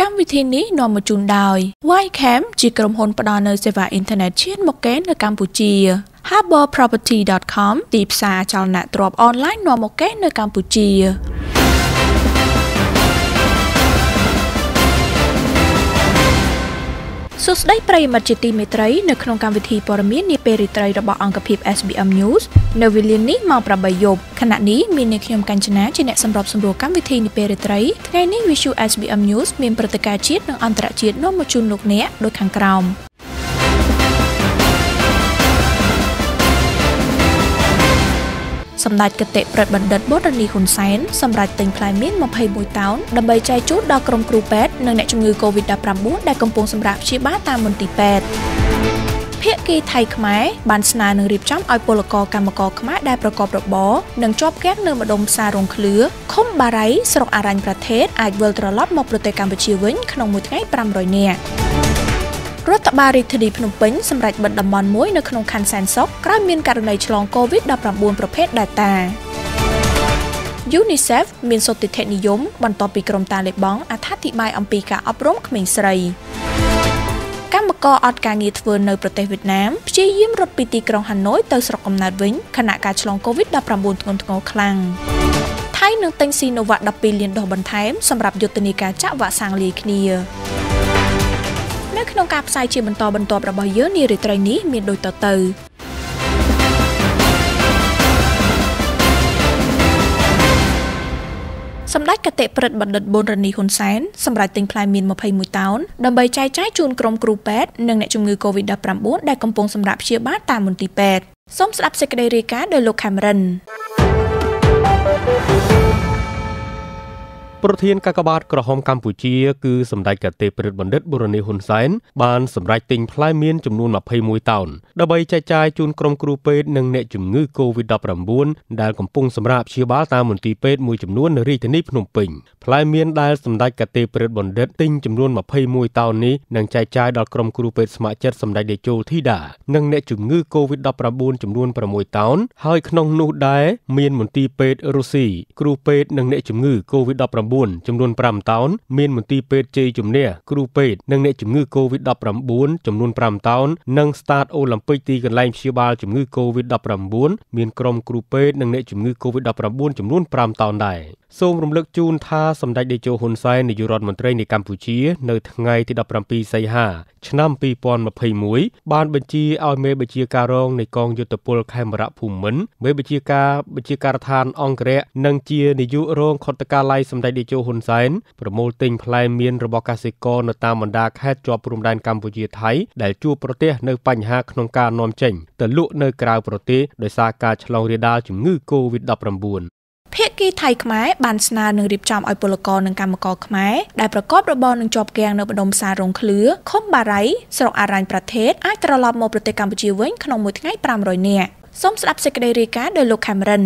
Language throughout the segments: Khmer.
កម្មវិធីនេះនាំមកជូនដោយ Ycam ជាក្រុមហ៊ុនផ្ដល់នូវសេវាអ៊ីនធឺណិតឈានមុខគេនៅកម្ពុជា Harborproperty.com ទីផ្សារចលនាទ្រព្យអនឡាញនាំមុខគេនៅកម្ពុជាសួស្តីប្រិយមិត្តជាទីមេត្រីនៅក្នុងកម្មវិធីព័ត៌មាននាពេលរាត្រីរបស់អង្គភាព SBM News នៅវេលានេះម៉ោង 8 យប់ខណៈនេះមាននាងខ្ញុំកញ្ចនាជាអ្នកសម្របសម្រួលកម្មវិធីនាពេលរាត្រីថ្ងៃនេះ Visual SBM News មានព្រឹត្តិការណ៍ជាតិនិងអន្តរជាតិនាំមកជូនលោកអ្នកដូចខាងក្រោមសម្ដេចគតិប្រិទ្ធបណ្ឌិតបូរនីហ៊ុនសែនសម្រាប់ទិញផ្លែមៀន21តោនដើម្បីចែកជូនដល់ក្រុមគ្រូពេទ្យនិងអ្នកជំងឺ COVID-19 ដែលកំពុងសម្រាកព្យាបាលតាមមន្ទីរពេទ្យភាគីថៃខ្មែរបានស្នើនឹងរៀបចំឲ្យពលករកម្មករខ្មែរដែលប្រកបរបរនិងជាប់គាំងនៅម្ដុំផ្សាររងឃ្លឿឃុំបារីស្រុកអរញ្ញប្រទេសអាចវិលត្រឡប់មកប្រទេសកម្ពុជាវិញក្នុងមួយថ្ងៃ500នាក់រដ្ឋបាលរាជធានីភ្នំពេញសម្រេចបិទតំបន់មួយនៅក្នុងខណ្ឌសែនសុខក្រោយមានករណីឆ្លង COVID-19 ប្រភេទ Delta UNICEF មានសុតិធិនិយមបន្ទាប់ពីក្រុមតាឡេបង់អត្ថាធិប្បាយអំពីការអប់រំក្មេងស្រីកម្មករអត់ការងារធ្វើនៅប្រទេសវៀតណាមព្យាយាមរត់ពីទីក្រុងហាណូយទៅស្រុកកំណើតវិញខណៈការឆ្លង COVID-19 ធ្ងន់ធ្ងរខ្លាំងថៃនឹងទិញស៊ីណូវ៉ា12លានដូសបន្ថែមសម្រាប់យុទ្ធនាការចាក់វ៉ាក់សាំងលាយគ្នានៅក្នុងការផ្សាយជាបន្តបន្ទាប់របស់យើងនារាត្រីនេះមានដូចតទៅសម្ដេចគតិប្រិទ្ធបណ្ឌិតបូរនីហ៊ុនសែនសម្រាប់ទិញផ្លែមៀន21តោនដើម្បីចែកចាយជូនក្រុមគ្រូពេទ្យនិងអ្នកជំងឺ COVID-19 ដែលកំពុងសម្រាប់ព្យាបាលតាមមន្ទីរពេទ្យសូមស្ដាប់សេចក្តីរាយការណ៍ដោយលោក Cameron ប្រធានកាកបាទក្រហមកម្ពុជាគឺសម្ដេចគតិប្រិទ្ធបណ្ឌិតបូរនីហ៊ុនសែនបានសម្រេចទិញផ្លែមៀនចំនួន21តោនដើម្បីចែកចាយជូនក្រុមគ្រូពេទ្យនិងអ្នកជំងឺ COVID-19 ដែលកំពុងសម្រាកព្យាបាលតាមមន្ទីរពេទ្យមួយចំនួននៅរាជធានីភ្នំពេញផ្លែមៀនដែលសម្ដេចគតិប្រិទ្ធបណ្ឌិតទិញចំនួន21តោននេះនឹងចែកចាយដល់ក្រុមគ្រូពេទ្យស្ម័គ្រចិត្តសម្ដេចតេជោធីតានិងអ្នកជំងឺ COVID-19 ចំនួន6តោនហើយក្នុងនោះដែរមានមន្ទីរពេទ្យរុស្ស៊ីគ្រូពេទ្យនិងអ្នកជំងឺ COVID-19ចំនួន5តោនមានមន្ទីរពេទ្យជ័យជំនះគ្រូពេទ្យនិងអ្នកជំងឺ COVID-19 ចំនួន5តោននិងស្តាតអូឡ িম্প ិកទីកន្លែងព្យាបាលជំងឺ COVID-19 មានក្រុមគ្រូពេទ្យនិងអ្នកជំងឺ COVID-19 ចំនួន5តោនដែរសូមរំលឹកជូនថាសម្ដេចតេជោហ៊ុនសែននាយករដ្ឋមន្ត្រីនៃកម្ពុជានៅថ្ងៃទី17សីហាឆ្នាំ2021បានបញ្ជាឲ្យមេបញ្ជាការរងនៃកងយុទ្ធពលខេមរៈភូមិន្ទមេបញ្ជាការដ្ឋានអង្គរៈនិងជានាយករងខុទ្ទកាល័យសម្ដេចតេជោហ៊ុនសែនប្រមូលទិញផ្លែមៀនរបស់កសិករនៅតាមបណ្ដាខេត្តជាប់ព្រំដែនកម្ពុជាថៃដែលជួបប្រទះនៅបញ្ហាក្នុងការនាំចេញទៅលក់នៅក្រៅប្រទេសដោយសារការឆ្លងរាលដាលជំងឺ COVID-19 ភាគីថៃខ្មែរបានស្នើនឹងរៀបចំឲ្យពលករនិងកម្មករខ្មែរដែលប្រកបរបរនឹងជាប់គាំងនៅម្ដុំផ្សាររងឃ្លឿឃុំបារីស្រុកអរញ្ញប្រទេសអាចត្រឡប់មកប្រទេសកម្ពុជាវិញក្នុងមួយថ្ងៃ500នាក់សូមស្ដាប់សេចក្តីរាយការណ៍ដោយលោក Cameron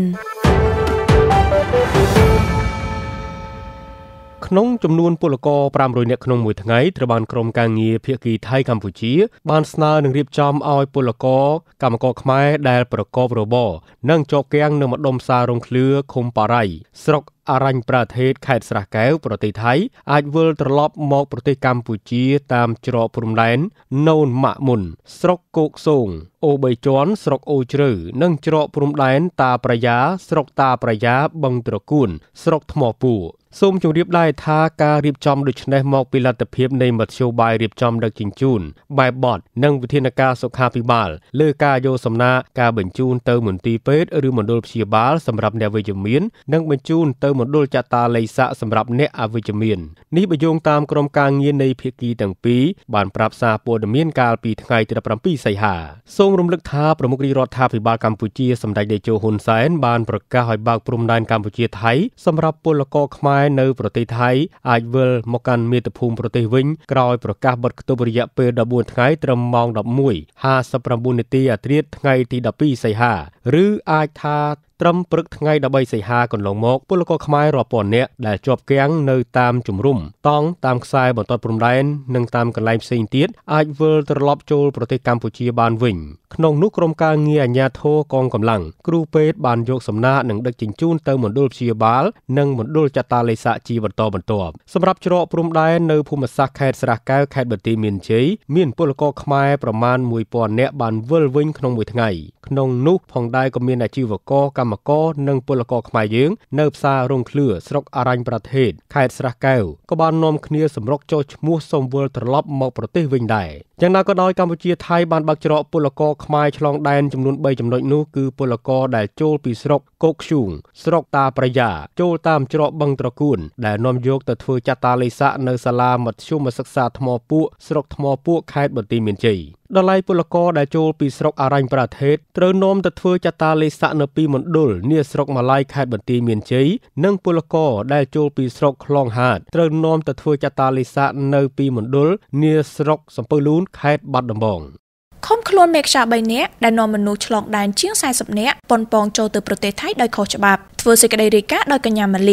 ក្នុងចំនួនពលករ500នាក់ក្នុងមួយថ្ងៃត្រូវបានក្រុមការងារភាគីថៃកម្ពុជាបានស្នើនឹងរៀបចំឲ្យពលករកម្មករខ្មែរដែលប្រកបរបរនិងជាប់គាំងនៅម្ដុំផ្សាររងឃ្លឿឃុំបារីស្រុកអរញ្ញប្រទេសខេត្តស្រះកែវប្រទេសថៃអាចវិលត្រឡប់មកប្រទេសកម្ពុជាតាមច្រកព្រំដែននូនម៉ាក់មុនស្រុកគោកសូងអូបីជាន់ស្រុកអូជ្រៅនិងច្រកព្រំដែនតាប្រយ៉ាស្រុកតាប្រយ៉ាបឹងត្រកួនស្រុកថ្មពួរសូមជម្រាបដែរថាការរៀបចំដូចនេះមកពីលទ្ធភាពនៃមធ្យោបាយរៀបចំដឹកជញ្ជូនបែបបទនិងវិធានការសុខាភិបាលលើការយកសំណាការបញ្ជូនទៅមន្ទីរពេទ្យឬមណ្ឌលព្យាបាលសម្រាប់អ្នកវិជ្ជមាននិងបញ្ជូនទៅមណ្ឌលចតាឡេស័កសម្រាប់អ្នកអវិជ្ជមាននេះបញ្យោងតាមក្រុមការងារនៃភាគីទាំងពីរបានប្រាប់សារព័ត៌មានកាលពីថ្ងៃទី17សីហាសូមរំលឹកថាប្រមុខរាជរដ្ឋាភិបាលកម្ពុជាសម្ដេចតេជោហ៊ុនសែនបានប្រកាសឲ្យបើកព្រំដែនកម្ពុជាថៃសម្រាប់ពលករខ្មែរនៅប្រទេសថៃអាចវិលមកកាន់មាតុភូមិប្រទេសវិញក្រោយប្រកាសបិទគប់រយៈពេល14ថ្ងៃត្រឹមម៉ោង 11:59 នាទីអាធ្រាត្រថ្ងៃទី12សីហាឬអាចថាត្រឹមព្រឹកថ្ងៃ13សីហាកន្លងមកពលករខ្មែររាប់ពាន់នាក់ដែលជាប់គាំងនៅតាមជំរំតង់តាមខ្សែបន្ទាត់ព្រំដែននិងតាមកន្លែងផ្សេងទៀតអាចវិលត្រឡប់ចូលប្រទេសកម្ពុជាបានវិញក្នុងនោះក្រុមការងារអាជ្ញាធរកងកម្លាំងគ្រូពេទ្យបានយកសំណាក់និងដឹកជញ្ជូនទៅមណ្ឌលព្យាបាលនិងមណ្ឌលចាត់តាលេខជាបន្តបន្ទាប់សម្រាប់ច្រកព្រំដែននៅភូមិសាស្ត្រខេត្តស្រះកែវខេត្តបន្ទាយមានជ័យមានពលករខ្មែរប្រមាណ 1000 នាក់បានវិលវិញក្នុងមួយថ្ងៃក្នុងនោះផងដែរក៏មានអាជីវករកម្មករនិងពលករខ្មែរយើងនៅផ្សាររងឃ្លឿស្រុកអរញ្ញប្រទេសខេត្តស្រះកែវក៏បាននាំគ្នាសម្រុកចុះឈ្មោះសូមវិលត្រឡប់មកប្រទេសវិញដែរយ៉ាងណាក៏ដោយកម្ពុជាថៃបានបើកច្រកពលករខ្មែរឆ្លងដែនចំនួន3ចំណុចនោះគឺពលករដែលចូលពីស្រុកកោកខ្យូងស្រុកតាប្រយ៉ាចូលតាមច្រកបឹងត្រកួនដែលនាំយកទៅធ្វើចាត់តាលេខនៅសាលាមធ្យមសិក្សាថ្មពួកស្រុកថ្មពួកខេត្តបន្ទាយមានជ័យដល់ឡែកពលករដែលចូលពីស្រុកអរញ្ញប្រទេសត្រូវនាំទៅធ្វើចាត់តាលេខនៅពីមណ្ឌលនាស្រុកម៉ាឡៃខេត្តបន្ទាយមានជ័យនិងពលករដែលចូលពីស្រុកខ្លងហាតត្រូវនាំទៅធ្វើចាត់តាលេខនៅពីមណ្ឌលនាស្រុកសំពៅលូនខេត្តបាត់ដំបងឃុំខ្លួនមេខ្យា3នាក់ដែលនាំមនុស្សឆ្លងដែនជាង40នាក់ប៉ុនប៉ងចូលទៅប្រទេសថៃដោយខុសច្បាប់ធ្វើសេចក្តីរាយការណ៍ដោយកញ្ញាម៉ាលី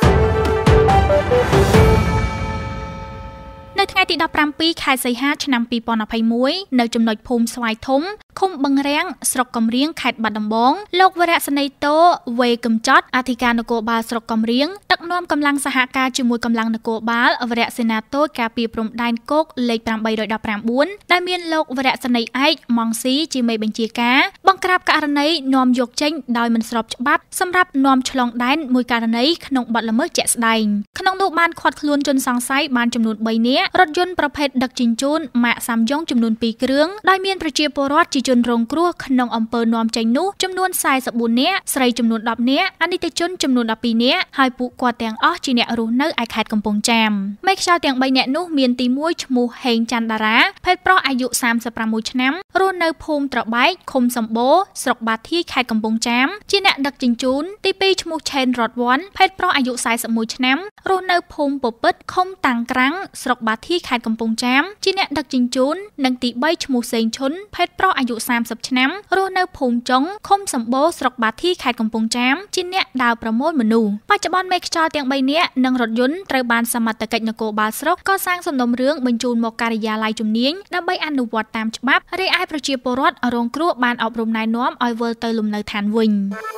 នៅថ្ងៃទី17ខែសីហាឆ្នាំ2021នៅចំណុចភូមិស្វាយធំឃុំបឹងរាំងស្រុកកំរៀងខេត្តបាត់ដំបងលោកវរៈសេនីតូវេកំចត់អធិការនគរបាលស្រុកកំរៀងដឹកនាំកម្លាំងសហការជាមួយកម្លាំងនគរបាលវរៈសេនាតូការពារព្រំដែនគោកលេខ819ដែលមានលោកវរៈសេនីឯកម៉ងស៊ីជាមេបញ្ជាការបង្ក្រាបករណីនាំយកចេញដោយមិនស្របច្បាប់សម្រាប់នាំឆ្លងដែនមួយករណីក្នុងបទល្មើសជាក់ស្ដែងក្នុងនោះបានឃាត់ខ្លួនជនសង្ស័យបានចំនួន3នាក់រថយន្តប្រភេទដឹកជញ្ជូនម៉ាកសាំយ៉ុងចំនួន2គ្រឿងដោយមានប្រជាពលរដ្ឋជាជនរងគ្រោះក្នុងអំពើនាំចេញនោះចំនួន44នាក់ស្រីចំនួន10នាក់អនិច្ចជនចំនួន12នាក់ហើយពួកគាត់ទាំងអស់ជាអ្នករស់នៅឯខេត្តកំពង់ចាមមេខ្យល់ទាំង3នាក់នោះមានទី1ឈ្មោះហេងច័ន្ទតារាភេទប្រុសអាយុ36ឆ្នាំរស់នៅភូមិត្របែកឃុំសម្បូរស្រុកបាធាយខេត្តកំពង់ចាមជាអ្នកដឹកជញ្ជូនទី2ឈ្មោះឆេនរតវ័នភេទប្រុសអាយុ41ឆ្នាំរស់នៅភូមិពពិតឃុំតាំងក្រាំងស្រុកបាធាយខេត្តកំពង់ចាមជាអ្នកដឹកជញ្ជូននិងទី3ឈ្មោះសេងឈុនភេទប្រុសអាយុ30ឆ្នាំរស់នៅភូមិចុងឃុំសម្បូរស្រុកបាធាយខេត្តកំពង់ចាមជាអ្នកដើរប្រមូលមនុស្សបច្ចុប្បន្នមេខ្យល់ទាំង3នាក់និងរថយន្តត្រូវបានសមត្ថកិច្ចនគរបាលស្រុកកសាងសំណុំរឿងបញ្ជូនមកការិយាល័យជំនាញដើម្បីអនុវត្តតាមច្បាប់រីឯប្រជាពលរដ្ឋរងគ្រោះបានអប់រំណែនាំឲ្យវិលទៅលំនៅឋានវិញ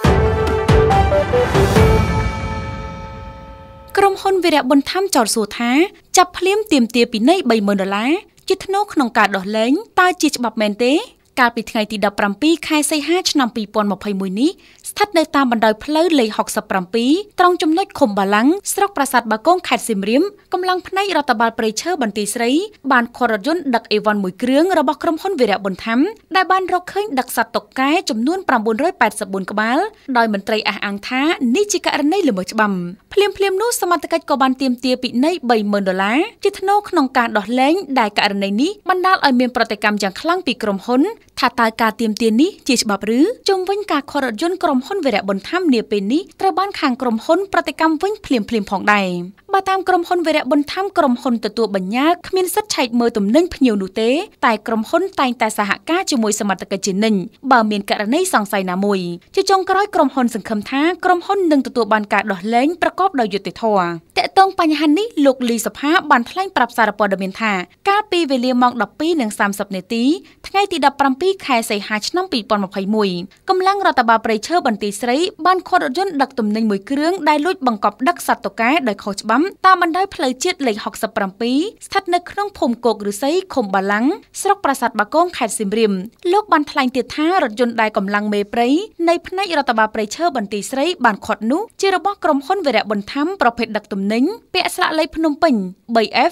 ក្រុមហ៊ុនវីរៈប៊ុនថាំចោទសួរថាចាប់ភ្លាមទាមទារពីនៃ$30,000ជាថ្នូរក្នុងការដោះលែងតើជាច្បាប់មែនទេកាលពីថ្ងៃទី17ខែសីហាឆ្នាំ2021នេះស្ថិតនៅតាមបណ្ដោយផ្លូវលេខ67ត្រង់ចំណុចឃុំបាឡាំងស្រុកប្រាសាទបាគងខេត្តសៀមរាបកម្លាំងផ្នែករដ្ឋបាលព្រៃឈើបន្ទាយស្រីបានខររថយន្តដឹកអេវ៉ាន់មួយគ្រឿងរបស់ក្រុមហ៊ុនវីរៈប៊ុនថាំដែលបានរកឃើញដឹកសត្វតុកែចំនួន984ក្បាលដោយមន្ត្រីអះអាងថានេះជាករណីល្មើសច្បាប់ភ្លាមនោះសមត្ថកិច្ចក៏បានទាមទារពីនៃ$30,000ជាថ្នូរក្នុងការដោះលែងដែលករណីនេះបណ្ដាលឲ្យមានប្រតិកម្មយ៉ាងខ្លាំងពីក្រុមហ៊ុនថាតើការទាមទារនេះជាច្បាប់ឬជុំវិញការខររថយន្តក្រុមហ៊ុនវីរៈប៊ុនថាំនាពេលនេះត្រូវបានខាងក្រុមហ៊ុនប្រតិកម្មវិញភ្លាមផងដែរបើតាមក្រុមហ៊ុនវីរៈប៊ុនថាំក្រុមហ៊ុនទទួលបញ្ញើគ្មានសិទ្ធិឆែកមើលទំនិញភ្ញៀវនោះទេតែក្រុមហ៊ុនតែងតែសហការជាមួយសមត្ថកិច្ចជានិច្ចបើមានករណីសង្ស័យណាមួយជាចុងក្រោយក្រុមហ៊ុនសង្ឃឹមថាក្រុមហ៊ុននឹងទទួលបានការដោះលែងប្រកបដោយយុត្តិធម៌តាក់ទងបញ្ហានេះលោកលីសុផាបានថ្លែងប្រាប់សារព័ត៌មានថាកាលពីវេលាម៉ោង 12:30 នាទីថ្ងៃទី17ខែសីហាឆ្នាំ2021កម្លាំងរដ្ឋបាលព្រៃឈើបន្ទាយស្រីបានខុតរថយន្តដឹកទំនិញមួយគ្រឿងដែលលួចបង្កប់ដឹកសត្វតុកែដោយខុសច្បាប់តាមបណ្ដោយផ្លូវជាតិលេខ67ស្ថិតនៅក្នុងភូមិគោកឫស្សីឃុំបាឡាំងស្រុកប្រាសាទបាគងខេត្តសៀមរាបលោកបានថ្លែងទៀតថារថយន្តដែលកម្លាំងមេព្រៃនៃផ្នែករដ្ឋបាលព្រៃឈើបន្ទាយស្រីបានខុតនោះជារបស់ក្រុមហ៊ុនវីរៈប៊ុនថាំប្រភេទដឹកទំនិញពាក់ស្លាកលេខភ្នំពេញ 3F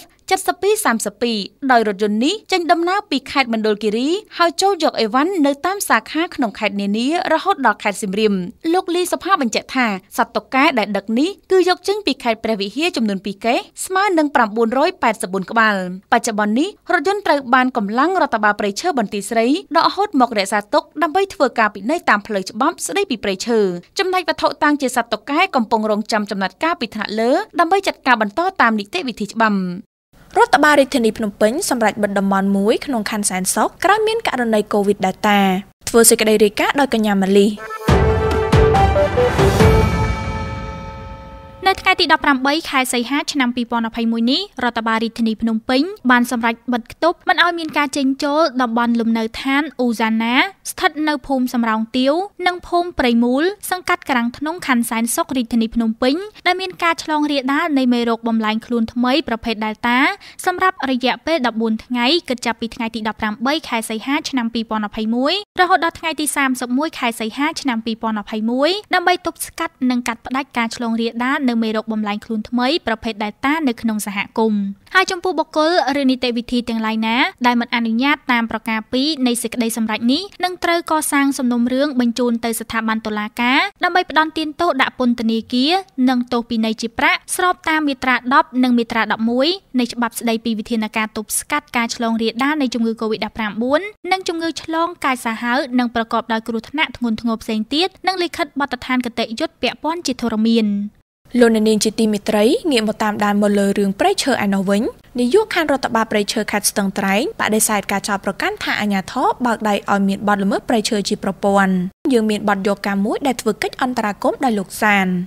7232ដោយរថយន្តនេះចេញដំណើរពីខេត្តមណ្ឌលគិរីហើយចូលយកអេវ៉ាន់នៅតាមសាខាក្នុងខេត្តនានារហូតដល់ខេត្តសៀមរាបលោកលីសុផាបញ្ជាក់ថាសត្វតុកែដែលដឹកនេះគឺយកចេញពីខេត្តព្រះវិហារចំនួន2កេសស្មើនឹង984ក្បាលបច្ចុប្បន្ននេះរថយន្តត្រូវបានកម្លាំងរដ្ឋបាលព្រៃឈើបន្ទាយស្រីដកហូតមករក្សាទុកដើម្បីធ្វើការពិន័យតាមផ្លូវច្បាប់ស្តីពីព្រៃឈើចំណែកវត្ថុតាំងជាសត្វតុកែកំពុងរងចាំចំណាត់ការពីថ្នាក់លើដើម្បីចាត់ការបន្តតាមនីតិវិធីច្បាប់រដ្ឋបាលរាជធានីភ្នំពេញសម្រេចបិទតំបន់មួយក្នុងខណ្ឌសែនសុខក្រោយមានករណី COVID Delta ធ្វើសេចក្តីរាយការណ៍ដោយកញ្ញាម៉ាលីនៅថ្ងៃទី18ខែសីហាឆ្នាំ2021នេះរដ្ឋបាលរាជធានីភ្នំពេញបានសម្រេចបិទគប់មិនឲ្យមានការចេញចូលតំបន់លំនៅឋានអ៊ូហ្សាណាស្ថិតនៅភូមិសំរោងទាវនិងភូមិព្រៃមូលសង្កាត់ក្រាំងធ្នង់ខណ្ឌសែនសុខរាជធានីភ្នំពេញដែលមានការឆ្លងរាលដាលនៃមេរោគបំលែងខ្លួនថ្មីប្រភេទ Delta សម្រាប់រយៈពេល14ថ្ងៃគិតចាប់ពីថ្ងៃទី18ខែសីហាឆ្នាំ2021រហូតដល់ថ្ងៃទី31ខែសីហាឆ្នាំ2021ដើម្បីទប់ស្កាត់និងកាត់ផ្តាច់ការឆ្លងរាលដាលនៅមេរោគបំលែងខ្លួនថ្មីប្រភេទ Delta នៅក្នុងសហគមន៍ហើយចំពោះបុគ្គលឬនីតិវិធីទាំងឡាយណាដែលមិនអនុញ្ញាតតាមប្រការ2នៃសេចក្តីសម្រេចនេះនឹងត្រូវកសាងសំណុំរឿងបញ្ជូនទៅស្ថាប័នតុលាការដើម្បីផ្តន្ទាទោសដាក់ពន្ធនាគារនិងទោសពិន័យជាប្រាក់ស្របតាមមាត្រា10និងមាត្រា11នៃច្បាប់ស្តីពីវិធានការទប់ស្កាត់ការឆ្លងរាលដាលនៃជំងឺ Covid-19 និងជំងឺឆ្លងកាយសាហាវនិងប្រកបដោយគ្រោះថ្នាក់ធ្ងន់ធ្ងរផ្សេងទៀតនិងលិខិតបទដ្ឋានគតិយុត្តពាក់ព័ន្ធជាធរមានលោកនាងជាទីមេត្រីងាកមកតាមដានមកលើរឿងព្រៃឈើឯណោះវិញនាយកខណ្ឌរដ្ឋបាលព្រៃឈើខេត្តស្ទឹងត្រែងបដិសេធការចោទប្រកាន់ថាអាជ្ញាធរបើកដៃឲ្យមានបទល្មើសព្រៃឈើជាប្រព័ន្ធយើងមានបទយកការមួយដែលធ្វើកិច្ចអន្តរាគមន៍ដោយលោកសាន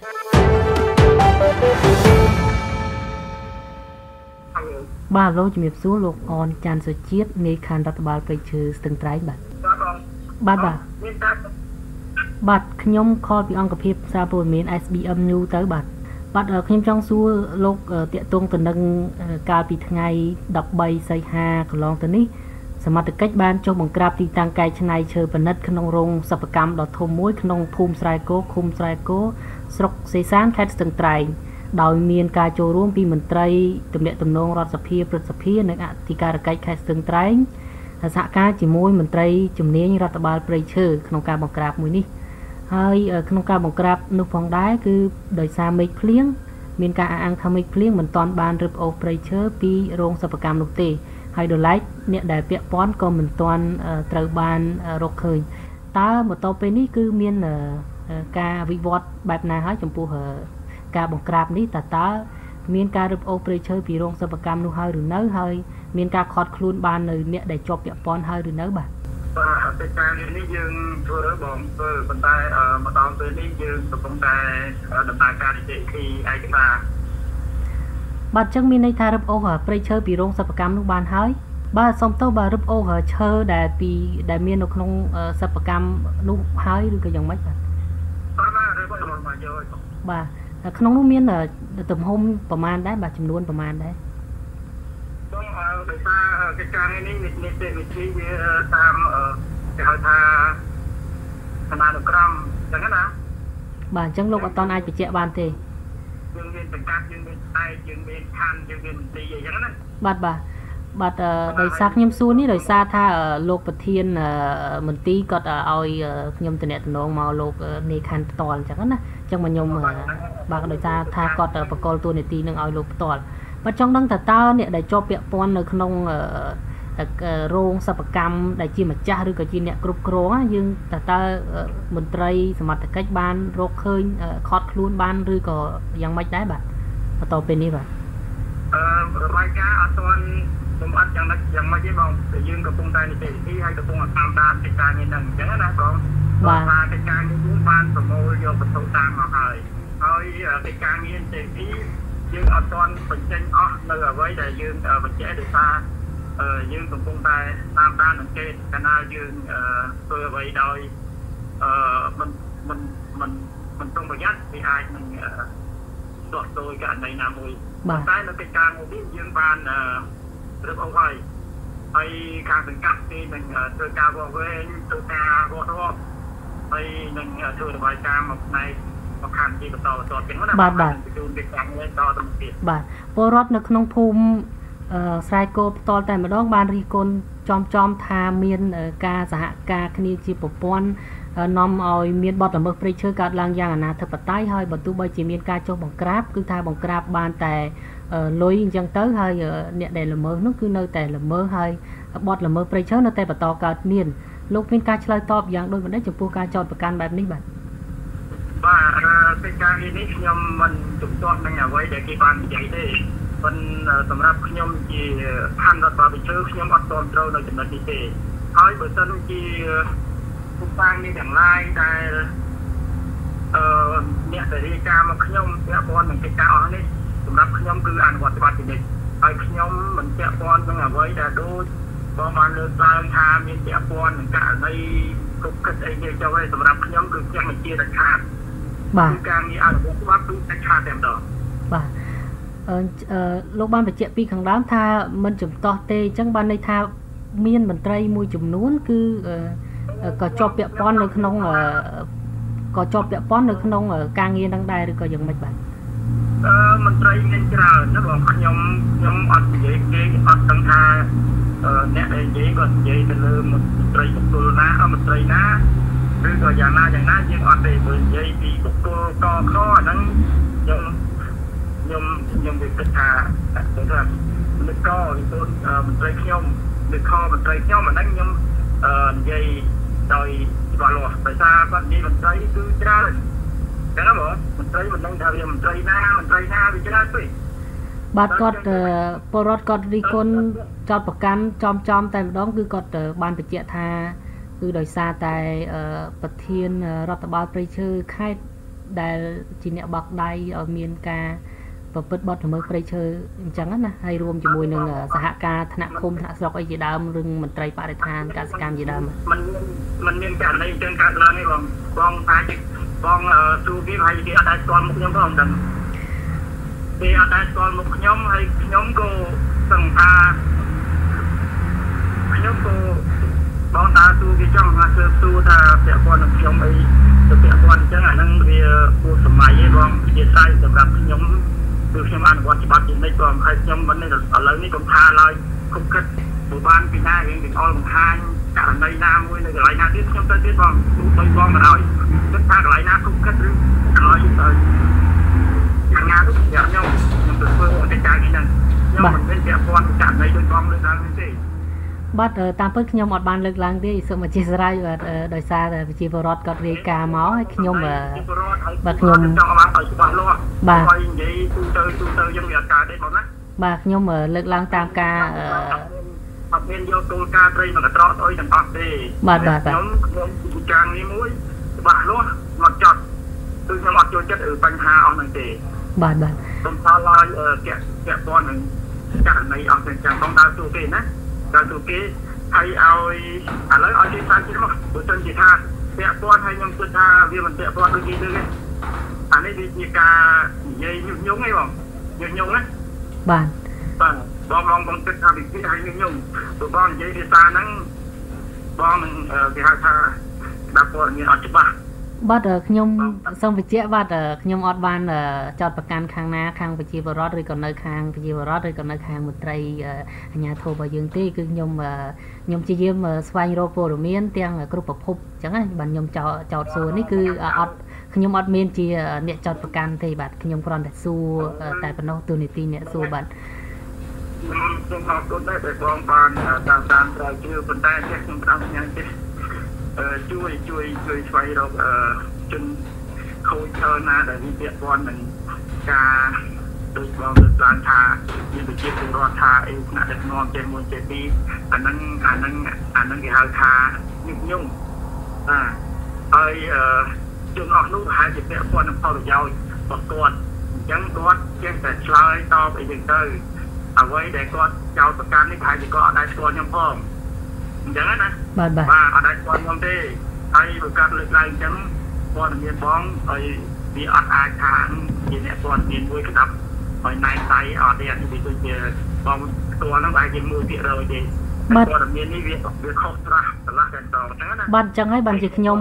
បាទលោកជំរាបសួរលោកអនចាន់សុជាតិនៃខណ្ឌរដ្ឋបាលព្រៃឈើស្ទឹងត្រែងបាទខ្ញុំខលពីអង្គភាពសារព័ត៌មាន SBM News ទៅបាទខ្ញុំចង់សួរលោកតាក់ទងទៅនឹងកាលពីថ្ងៃ13សីហាកន្លងទៅនេះសមត្ថកិច្ចបានចុះបង្ក្រាបទីតាំងកែច្នៃឈើប៉និតក្នុងរោងសិប្បកម្មដ៏ធំមួយក្នុងភូមិស្រែគោឃុំស្រែគោស្រុកសេសានខេត្តស្ទឹងត្រែងដោយមានការចូលរួមពីមន្ត្រីទំនាក់ទំនងរដ្ឋសភាព្រឹទ្ធសភានិងអធិការកិច្ចខេត្តស្ទឹងត្រែងសហការជាមួយមន្ត្រីជំនាញរដ្ឋបាលព្រៃឈើក្នុងការបង្ក្រាបមួយនេះហើយក្នុងការបង្ក្រាបនោះផងដែរគឺដោយសារមេឃភ្លៀងមានការអះអាងថាមេឃភ្លៀងមិនទាន់បានរឹបអូសព្រៃឈើពីរោងសិប្បកម្មនោះទេហើយដោយឡែកអ្នកដែលពាក់ព័ន្ធក៏មិនទាន់ត្រូវបានរកឃើញតើមកដល់ពេលនេះគឺមានការវិវត្តបែបណាហើយចំពោះការបង្ក្រាបនេះតើមានការរឹបអូសព្រៃឈើពីរោងសិប្បកម្មនោះហើយឬនៅហើយមានការខត់ខ្លួនបាននៅអ្នកដែលជាប់ពាក់ព័ន្ធហើយឬនៅបាទកិច្ចការនេះយើងធ្វើរើបងធ្វើប៉ុន្តែមកដល់ពេលនេះយើងកំពុងតែដំណើរការនីតិវិធីឯកសារបាទអញ្ចឹងមានន័យថារឹបអូសព្រៃឈើពីរោងសិប្បកម្មនោះបានហើយបាទសូមទោសបាទរឹបអូសឈើដែលមាននៅក្នុងសិប្បកម្មនោះហើយឬក៏យ៉ាងម៉េចបាទរឹបអូសមកយកបាទក្នុងនោះមានទំហំប្រមាណដែរបាទចំនួនប្រមាណដែរដោយសារកិច្ចការនេះនីតិវិធីវាតាមគេហៅថាសមានុក្រមអញ្ចឹងណាបាទអញ្ចឹងលោកអត់តន់អាចបញ្ជាក់បានទេយើងមានសង្កាត់យើងមានតែយើងមានខណ្ឌយើងមានមន្ទីរអញ្ចឹងណាបាទដោយសារខ្ញុំសួរនេះដោយសារថាលោកប្រធានមន្ទីរគាត់ឲ្យខ្ញុំតំណែងមកលោកនៃខណ្ឌផ្ទាល់អញ្ចឹងណាអញ្ចឹងមកខ្ញុំបាទដោយសារថាគាត់បកលតួនាទីនឹងឲ្យលោកផ្ទាល់បាទចង់ដឹងថាតើអ្នកដែលជាប់ពាក់ព័ន្ធនៅក្នុងរោងសិប្បកម្មដែលជាម្ចាស់ឬក៏ជាអ្នកគ្រប់គ្រងយើងតើមន្ត្រីសមត្ថកិច្ចបានរកឃើញខត់ខ្លួនបានឬក៏យ៉ាងម៉េចដែរបាទបន្តពេលនេះបាទរបាយការណ៍អត់ទាន់ខ្ញុំអត់យ៉ាងម៉េចទេបងយើងកំពុងតែនីតិវិធីហើយកំពុងតាមដានកិច្ចការនេះហ្នឹងអញ្ចឹងណាបងបាទកិច្ចការនេះយើងបានប្រមូលយកបន្ទុកតាមមកហើយកិច្ចការនេះនីតិវិធីយើងអត់ទាន់បញ្ចេញអស់នៅអ្វីដែលយើងបញ្ជាក់ដោយសារយើងកំពុងតែតាមដានអង្កេតកាលណាយើងធ្វើអ្វីដោយមិនต้องប្រយ័ត្នវាអាចនឹងដោះស្រាយករណីណាមួយតែនៅកិច្ចការនេះយើងបានរឹបអូសហើយខាងសង្កាត់ទីនឹងធ្វើការវាស់វែងធ្វើការវាស់រាប់ហើយនឹងធ្វើរបាយការណ៍មកផ្នែកមកខាងទីបន្តទៀតណាបាទជួនកិច្ចការនេះដល់ទៅទៀតបាទពលរដ្ឋនៅក្នុងភូមិស្រែគោផ្ទាល់តែម្ដងបានរិះគន់ចំថាមានការសហការគ្នាជាប្រព័ន្ធនាំឲ្យមានបទល្មើសព្រៃឈើកើតឡើងយ៉ាងអនាធិបតេយ្យហើយបើទោះបីជាមានការចុះបង្ក្រាបគឺថាបង្ក្រាបបានតែលុយអញ្ចឹងទៅហើយអ្នកដែលល្មើសនោះគឺនៅតែល្មើសហើយបទល្មើសព្រៃឈើនៅតែបន្តកើតមានលោកមានការឆ្លើយតបយ៉ាងដូចម្តេចចំពោះការចោទប្រកាន់បែបនេះបាទកិច្ចការនេះខ្ញុំមិនជំទាស់នឹងអ្វីដែលគេបាននិយាយទេប៉ុន្តែសម្រាប់ខ្ញុំជាខណ្ឌរដ្ឋបាលព្រៃឈើខ្ញុំអត់ទាន់ត្រូវនៅចំណុចនេះទេហើយបើសិនជាគូសាងនេះទាំងឡាយដែលเนี่ยแต่ที่การมาขยมเนี่ยบอลเหมือนกิจการนี่สำหรับขยมคืออ่านวัตถุบัตรเด็กไอ้ขยมเหมือนเจ้าบอลต้องเอาไว้แต่ดูพอมาเลือกลายทามีเจ้าบอลเหมือนกันในทุกกิจไอ้เจ้าไว้สำหรับขยมคือแจ้งเจียร์ขาดคือการมีอ่านวัตถุบัตรคือขาดเต็มดอกលោកបានបញ្ជាក់ពីខាងដើមថាមិនចំទាស់ទេអញ្ចឹងបានន័យថាមានមន្ត្រីមួយចំនួនគឺក៏ជាប់ពាក់ព័ន្ធនៅក្នុងការងារនឹងដែរឬក៏យ៉ាងម៉េចបាទមន្ត្រីមានច្រើនណាបងខ្ញុំអត់និយាយគេអត់ដឹងថាអ្នកដែលនិយាយគាត់និយាយទៅលើមន្ត្រីបុគ្គលណាមន្ត្រីណាឬក៏យ៉ាងណាយើងអត់ទេបើនិយាយពីបុគ្គលកខហ្នឹងខ្ញុំនិយាយថានឹកកពីទូនមន្ត្រីខ្ញុំនឹកខមន្ត្រីខ្ញុំអាហ្នឹងខ្ញុំនិយាយដោយច្បាស់លាស់ដោយសារគាត់និយាយមន្ត្រីគឺច្រើនតែណាបងមន្ត្រីមិនដឹងថាវាមន្ត្រីណាវាច្រើនពេកបាទគាត់ពលរដ្ឋគាត់រីគុណចោតប្រកាន់ចំតែម្ដងគឺគាត់បានបញ្ជាក់ថាគឺដោយសារតែប្រធានរដ្ឋបាលព្រៃឈើខេត្តដែលជាអ្នកបាក់ដៃឲ្យមានការប្រព្រឹត្តបទល្មើសព្រៃឈើអញ្ចឹងណាហើយរួមជាមួយនឹងសហការថ្នាក់ឃុំថ្នាក់ស្រុកអីជាដើមរឿងមន្ត្រីបរិស្ថានកសិកម្មជាដើមมันមានករណីអញ្ចឹងកើតឡើងទេបងអាចបងទូពីហើយគេអត់អាចស្គាល់មុខខ្ញុំផងដឹងគេអត់អាចស្គាល់មុខខ្ញុំហើយខ្ញុំក៏សង្ឃាខ្ញុំក៏បងតាទូគេចង់ថាទូថាពាក់ព័ន្ធនឹងខ្ញុំអីទៅពាក់ព័ន្ធអញ្ចឹងអាហ្នឹងវាពុះសម័យឯងបងជាស្អីសម្រាប់ខ្ញុំគឺខ្ញុំអនុវត្តច្បាប់ជានិច្ចបងហើយខ្ញុំមិនឥឡូវនេះខ្ញុំថាឡើយគុំគិតព្រោះបានពីណារៀងទាំងអល់បង្ហាញករណីណាមួយនៅកន្លែងណាទៀតខ្ញុំទៅទៀតបងទូទៅបងមិនឲ្យគិតថាកន្លែងណាគុំគិតឬកន្លែងទៅយ៉ាងណាទៅខ្ញុំទៅធ្វើកិច្ចការនេះហ្នឹងខ្ញុំមិនមានពាក់ព័ន្ធករណីដូចបងលើកឡើងនេះទេបាទតាមពិតខ្ញុំអត់បានលើកឡើងទេសូមអធិស្ឋានបាទដោយសារតែប្រជាពលរដ្ឋគាត់រាយការណ៍មកហើយខ្ញុំបាទខ្ញុំចង់ឲ្យច្បាស់លាស់បាទនិយាយទូទៅយើងវាអត់កើតទេបងណាបាទខ្ញុំលើកឡើងតាមការអត់មានយកគោលការណ៍ត្រីមកត្រកអីទាំងអស់ទេបាទខ្ញុំពិចារណាមួយច្បាស់លាស់មកចត់គឺខ្ញុំអត់ចូលចិត្តបញ្ហាអស់ហ្នឹងទេបាទខ្ញុំថាឡើយពាក់ព័ន្ធនឹងករណីអស់ទាំងចឹងបងដើរទូគេណាដល់ទូគេហើយឲ្យឥឡូវឲ្យគេតាមជិះមកបើសិនជាថាពាក់ព័ន្ធហើយខ្ញុំគិតថាវាមិនពាក់ព័ន្ធដូចគេទេអានេះវាជាការនិយាយញុះញង់ឯងបងញុះញង់ណាបាទបងគិតថាវាគេឲ្យញុះញង់ព្រោះបងនិយាយភាសាហ្នឹងបងនឹងគេហៅថាដាក់ព័ត៌មានអត់ច្បាស់បាទខ្ញុំសូមបញ្ជាក់បាទខ្ញុំអត់បានចោទប្រកាន់ខាងណាខាងប្រជាពលរដ្ឋឬក៏នៅខាងប្រជាពលរដ្ឋឬក៏នៅខាងមន្ត្រីអាជ្ញាធររបស់យើងទេគឺខ្ញុំព្យាយាមស្វែងរកព័ត៌មានទាំងគ្រប់ប្រភពអញ្ចឹងណាបាទខ្ញុំចោទសួរនេះគឺខ្ញុំអត់មានជាអ្នកចោទប្រកាន់ទេបាទខ្ញុំគ្រាន់តែសួរតែប៉ុណ្ណោះទូនីតិអ្នកសួរបាទខ្ញុំអរគុណដែរដែលបងបានតាមស្រាវជ្រាវប៉ុន្តែខ្ញុំផ្ដោតញ៉ាំទេជួយស្វែងរកជនខូចខើណាដែលមានពាក់ព័ន្ធនឹងការដូចបងលើកឡើងថាមានប្រជាពលរដ្ឋថាអីថ្នាក់ដឹកនាំចេះ1ចេះ2អាហ្នឹងគេហៅថាញុះញង់ហើយជនអស់នោះប្រហែលជាពាក់ព័ន្ធនឹងផលប្រយោជន៍របស់គាត់អញ្ចឹងគាត់ចេះតែឆ្លើយតបអីយ៉ាងទៅអ្វីដែលគាត់ចោទប្រកាន់នេះប្រហែលជាគាត់អត់ដែរស្គាល់ខ្ញុំផងអញ្ចឹងណាបាទអត់ដែរស្គាល់ខ្ញុំទេហើយបើកាត់លើកឡើងអញ្ចឹងព័ត៌មានបងហើយវាអត់អាចថាជាអ្នកព័ត៌មានមួយក្តាប់ហើយណែដៃអត់ទេអានេះវាដូចជាបងស្គាល់ហ្នឹងបែរជា1%ទេព័ត៌មាននេះវាខុសត្រាស់ឆ្លាស់តែដល់អញ្ចឹងណាបាទអញ្ចឹងហើយបានជាខ្ញុំ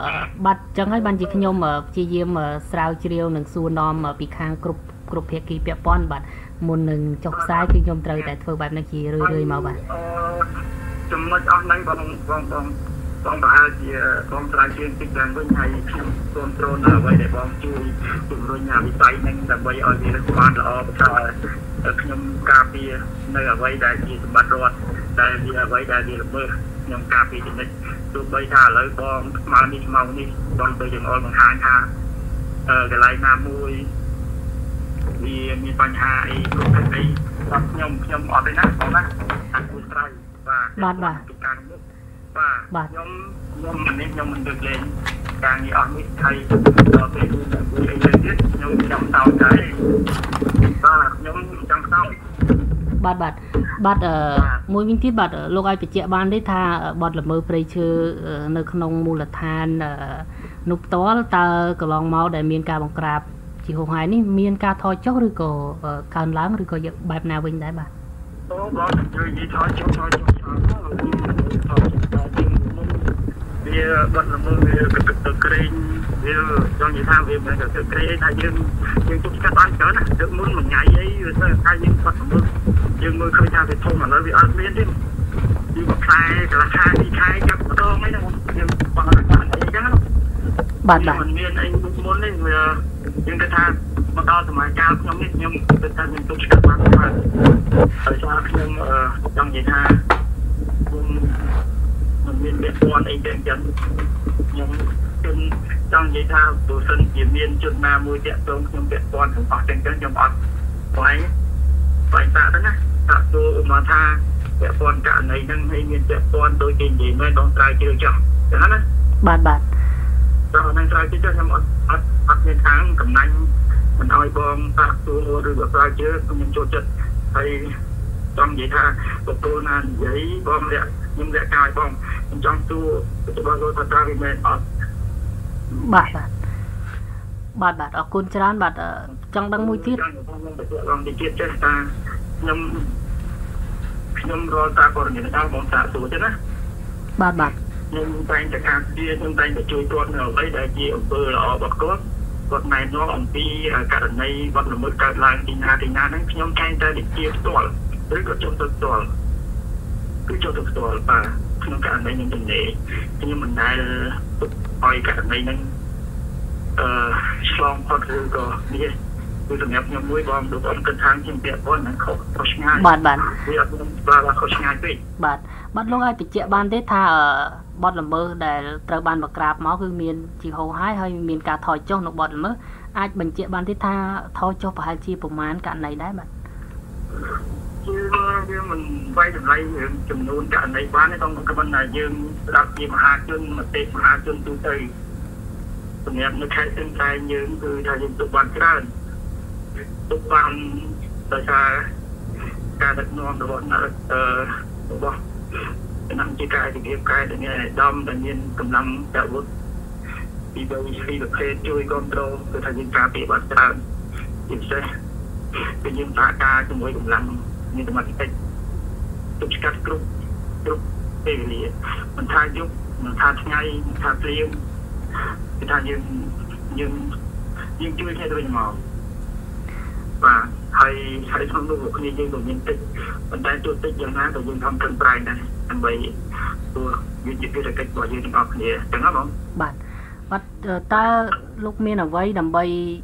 ព្យាយាមស្រាវជ្រាវនិងសួរនាំពីខាងគ្រប់ភាគីពាក់ព័ន្ធបាទមុននឹងចុះផ្សាយគឺខ្ញុំត្រូវតែធ្វើបែបនេះជារឿយៗមកបាទចំណុចអស់ហ្នឹងបងប្រហែលជាបងស្រាវជ្រាវតិចឡើងវិញហើយខ្ញុំគ្រប់គ្រងនៅអ្វីដែលបងជួយជំរុញវិស័យហ្នឹងដើម្បីឲ្យវាបានល្អប្រសើរខ្ញុំការពារនៅអ្វីដែលជាសម្បត្តិរដ្ឋដែលវាអ្វីដែលវាល្មើសខ្ញុំការពារចំណុចទោះបីថាឥឡូវបងស្មើនេះបងទៅយើងអល់បង្ហាញថាកន្លែងណាមួយវាមានបញ្ហាអីគ្រប់គ្រងអីខ្ញុំអត់ទេណាបងណាអត់គួរស្រ័យបាទការនេះបាទខ្ញុំមិនដឹកលេងការងារអស់នេះហើយដល់ពេលអីទៅទៀតខ្ញុំចង់តោតដែរបាទខ្ញុំចង់តោតបាទមួយវិញទៀតបាទលោកឲ្យបញ្ជាក់បានទេថាបទល្មើសព្រៃឈើនៅក្នុងមូលដ្ឋាននោះផ្ទាល់តើកន្លងមកដែលមានការបង្ក្រាបជាហូរហែនេះមានការថយចុះឬក៏កើនឡើងឬក៏បែបណាវិញដែរបាទអូបាទនិយាយថយចុះវាបាត់ល្មើសវាទៅក្រែងវាចង់និយាយថាវាមិនទៅក្រែងថាយើងជុំស្កាត់បានច្រើនណាទឹកមុនមួយថ្ងៃអីវាទៅថាយើងបាត់ល្មើសយើងមើលឃើញថាវាធំឥឡូវវាអត់មានទេពីមួយខែកន្លះខែពីរខែចាប់ម្ដងអីហ្នឹងយើងបងអត់បានអីចឹងណាបាទមិនមានអីមុននេះវាយើងគិតថាមកដល់សម័យកាលខ្ញុំនេះខ្ញុំគិតថាខ្ញុំជុំស្កាត់បានហើយសារខ្ញុំចង់និយាយថាខ្ញុំមានពាក់ព័ន្ធអីចឹងខ្ញុំចង់និយាយថាបើសិនជាមានជនណាមួយតាក់ទងខ្ញុំពាក់ព័ន្ធទាំងអស់ទាំងខ្ញុំអត់ស្វែងតាទៅណាតាក់ទងមកថាពាក់ព័ន្ធករណីហ្នឹងហើយមានពាក់ព័ន្ធដោយគេនិយាយមែនបងស្រាវជ្រាវចោះចឹងណាបាទដល់ហ្នឹងស្រាវជ្រាវចោះខ្ញុំអត់មានខាងកំណាញ់មិនឲ្យបងតាក់ទងឬក៏ស្រាវជ្រាវខ្ញុំចូលចិត្តហើយចង់និយាយថាបកគោណានិយាយបងខ្ញុំរាក់កាយបងខ្ញុំចង់ទូទៅបងគាត់ថាវាមែនអត់បាទអរគុណច្រើនបាទចង់ដឹងមួយទៀតបងតិចទៀតចេះថាខ្ញុំរកតាព័ត៌មានដល់បងតាទូទេណាបាទខ្ញុំតែងតែការពារខ្ញុំតែងតែជួយគាត់នៅអ្វីដែលជាអំពើល្អរបស់គាត់ណែនាំអំពីករណីបាត់ល្មើសកើតឡើងទីណាហ្នឹងខ្ញុំតែងតែនិយាយផ្ទាល់ឬក៏ចូលទៅផ្ទាល់បាទក្នុងករណីនឹងទេខ្ញុំមិនដែលឲ្យករណីនឹងឆ្លងផុតឬក៏នេះគឺសម្រាប់ខ្ញុំមួយបងដូចអត់គិតថាខ្ញុំពាក់ព័ន្ធនឹងខុសឆ្ងាយបាទវាអត់មានបាទខុសឆ្ងាយពេកបាទលោកឲ្យបញ្ជាក់បានទេថាបទល្មើសដែលត្រូវបានបង្ក្រាបមកគឺមានជាហូរហែហើយមានការថយចុះនៅបទល្មើសអាចបញ្ជាក់បានទេថាថយចុះប្រហែលជាប្រមាណករណីដែរបាទយើងមិនវាយតម្លៃរឿងចំនួនករណីបានទេต้องគាត់ថាយើងស្ដាប់ពីមហាជនមតិមហាជនទូទៅសម្រាប់នៅខេត្តស្ទឹងត្រែងយើងគឺថាយើងទុកបានច្រើនទុកបានដោយសារការដឹកនាំរបស់គណៈជាការវិភាគការដែលមានអាដាមដែលមានកម្លាំងអាវុធពីបីពីប្រភេទជួយគ្រប់គ្រងគឺថាយើងការពារបានច្រើនជាពិសេសគឺយើងសហការជាមួយកម្លាំងមានសមត្ថកិច្ចទប់ស្កាត់គ្រប់ពេលវេលាមិនថាយប់មិនថាថ្ងៃមិនថាព្រលឹមគឺថាយើងជួយគ្នាទៅវិញមកបាទហើយក្នុងនោះគ្នាយើងក៏មានតិចប៉ុន្តែទោះតិចយ៉ាងណាក៏យើងខំប្រឹងប្រែងដែរដើម្បីព្រោះវាជាភារកិច្ចរបស់យើងទាំងអស់គ្នាចឹងណាបងបាទតើលោកមានអ្វីដើម្បី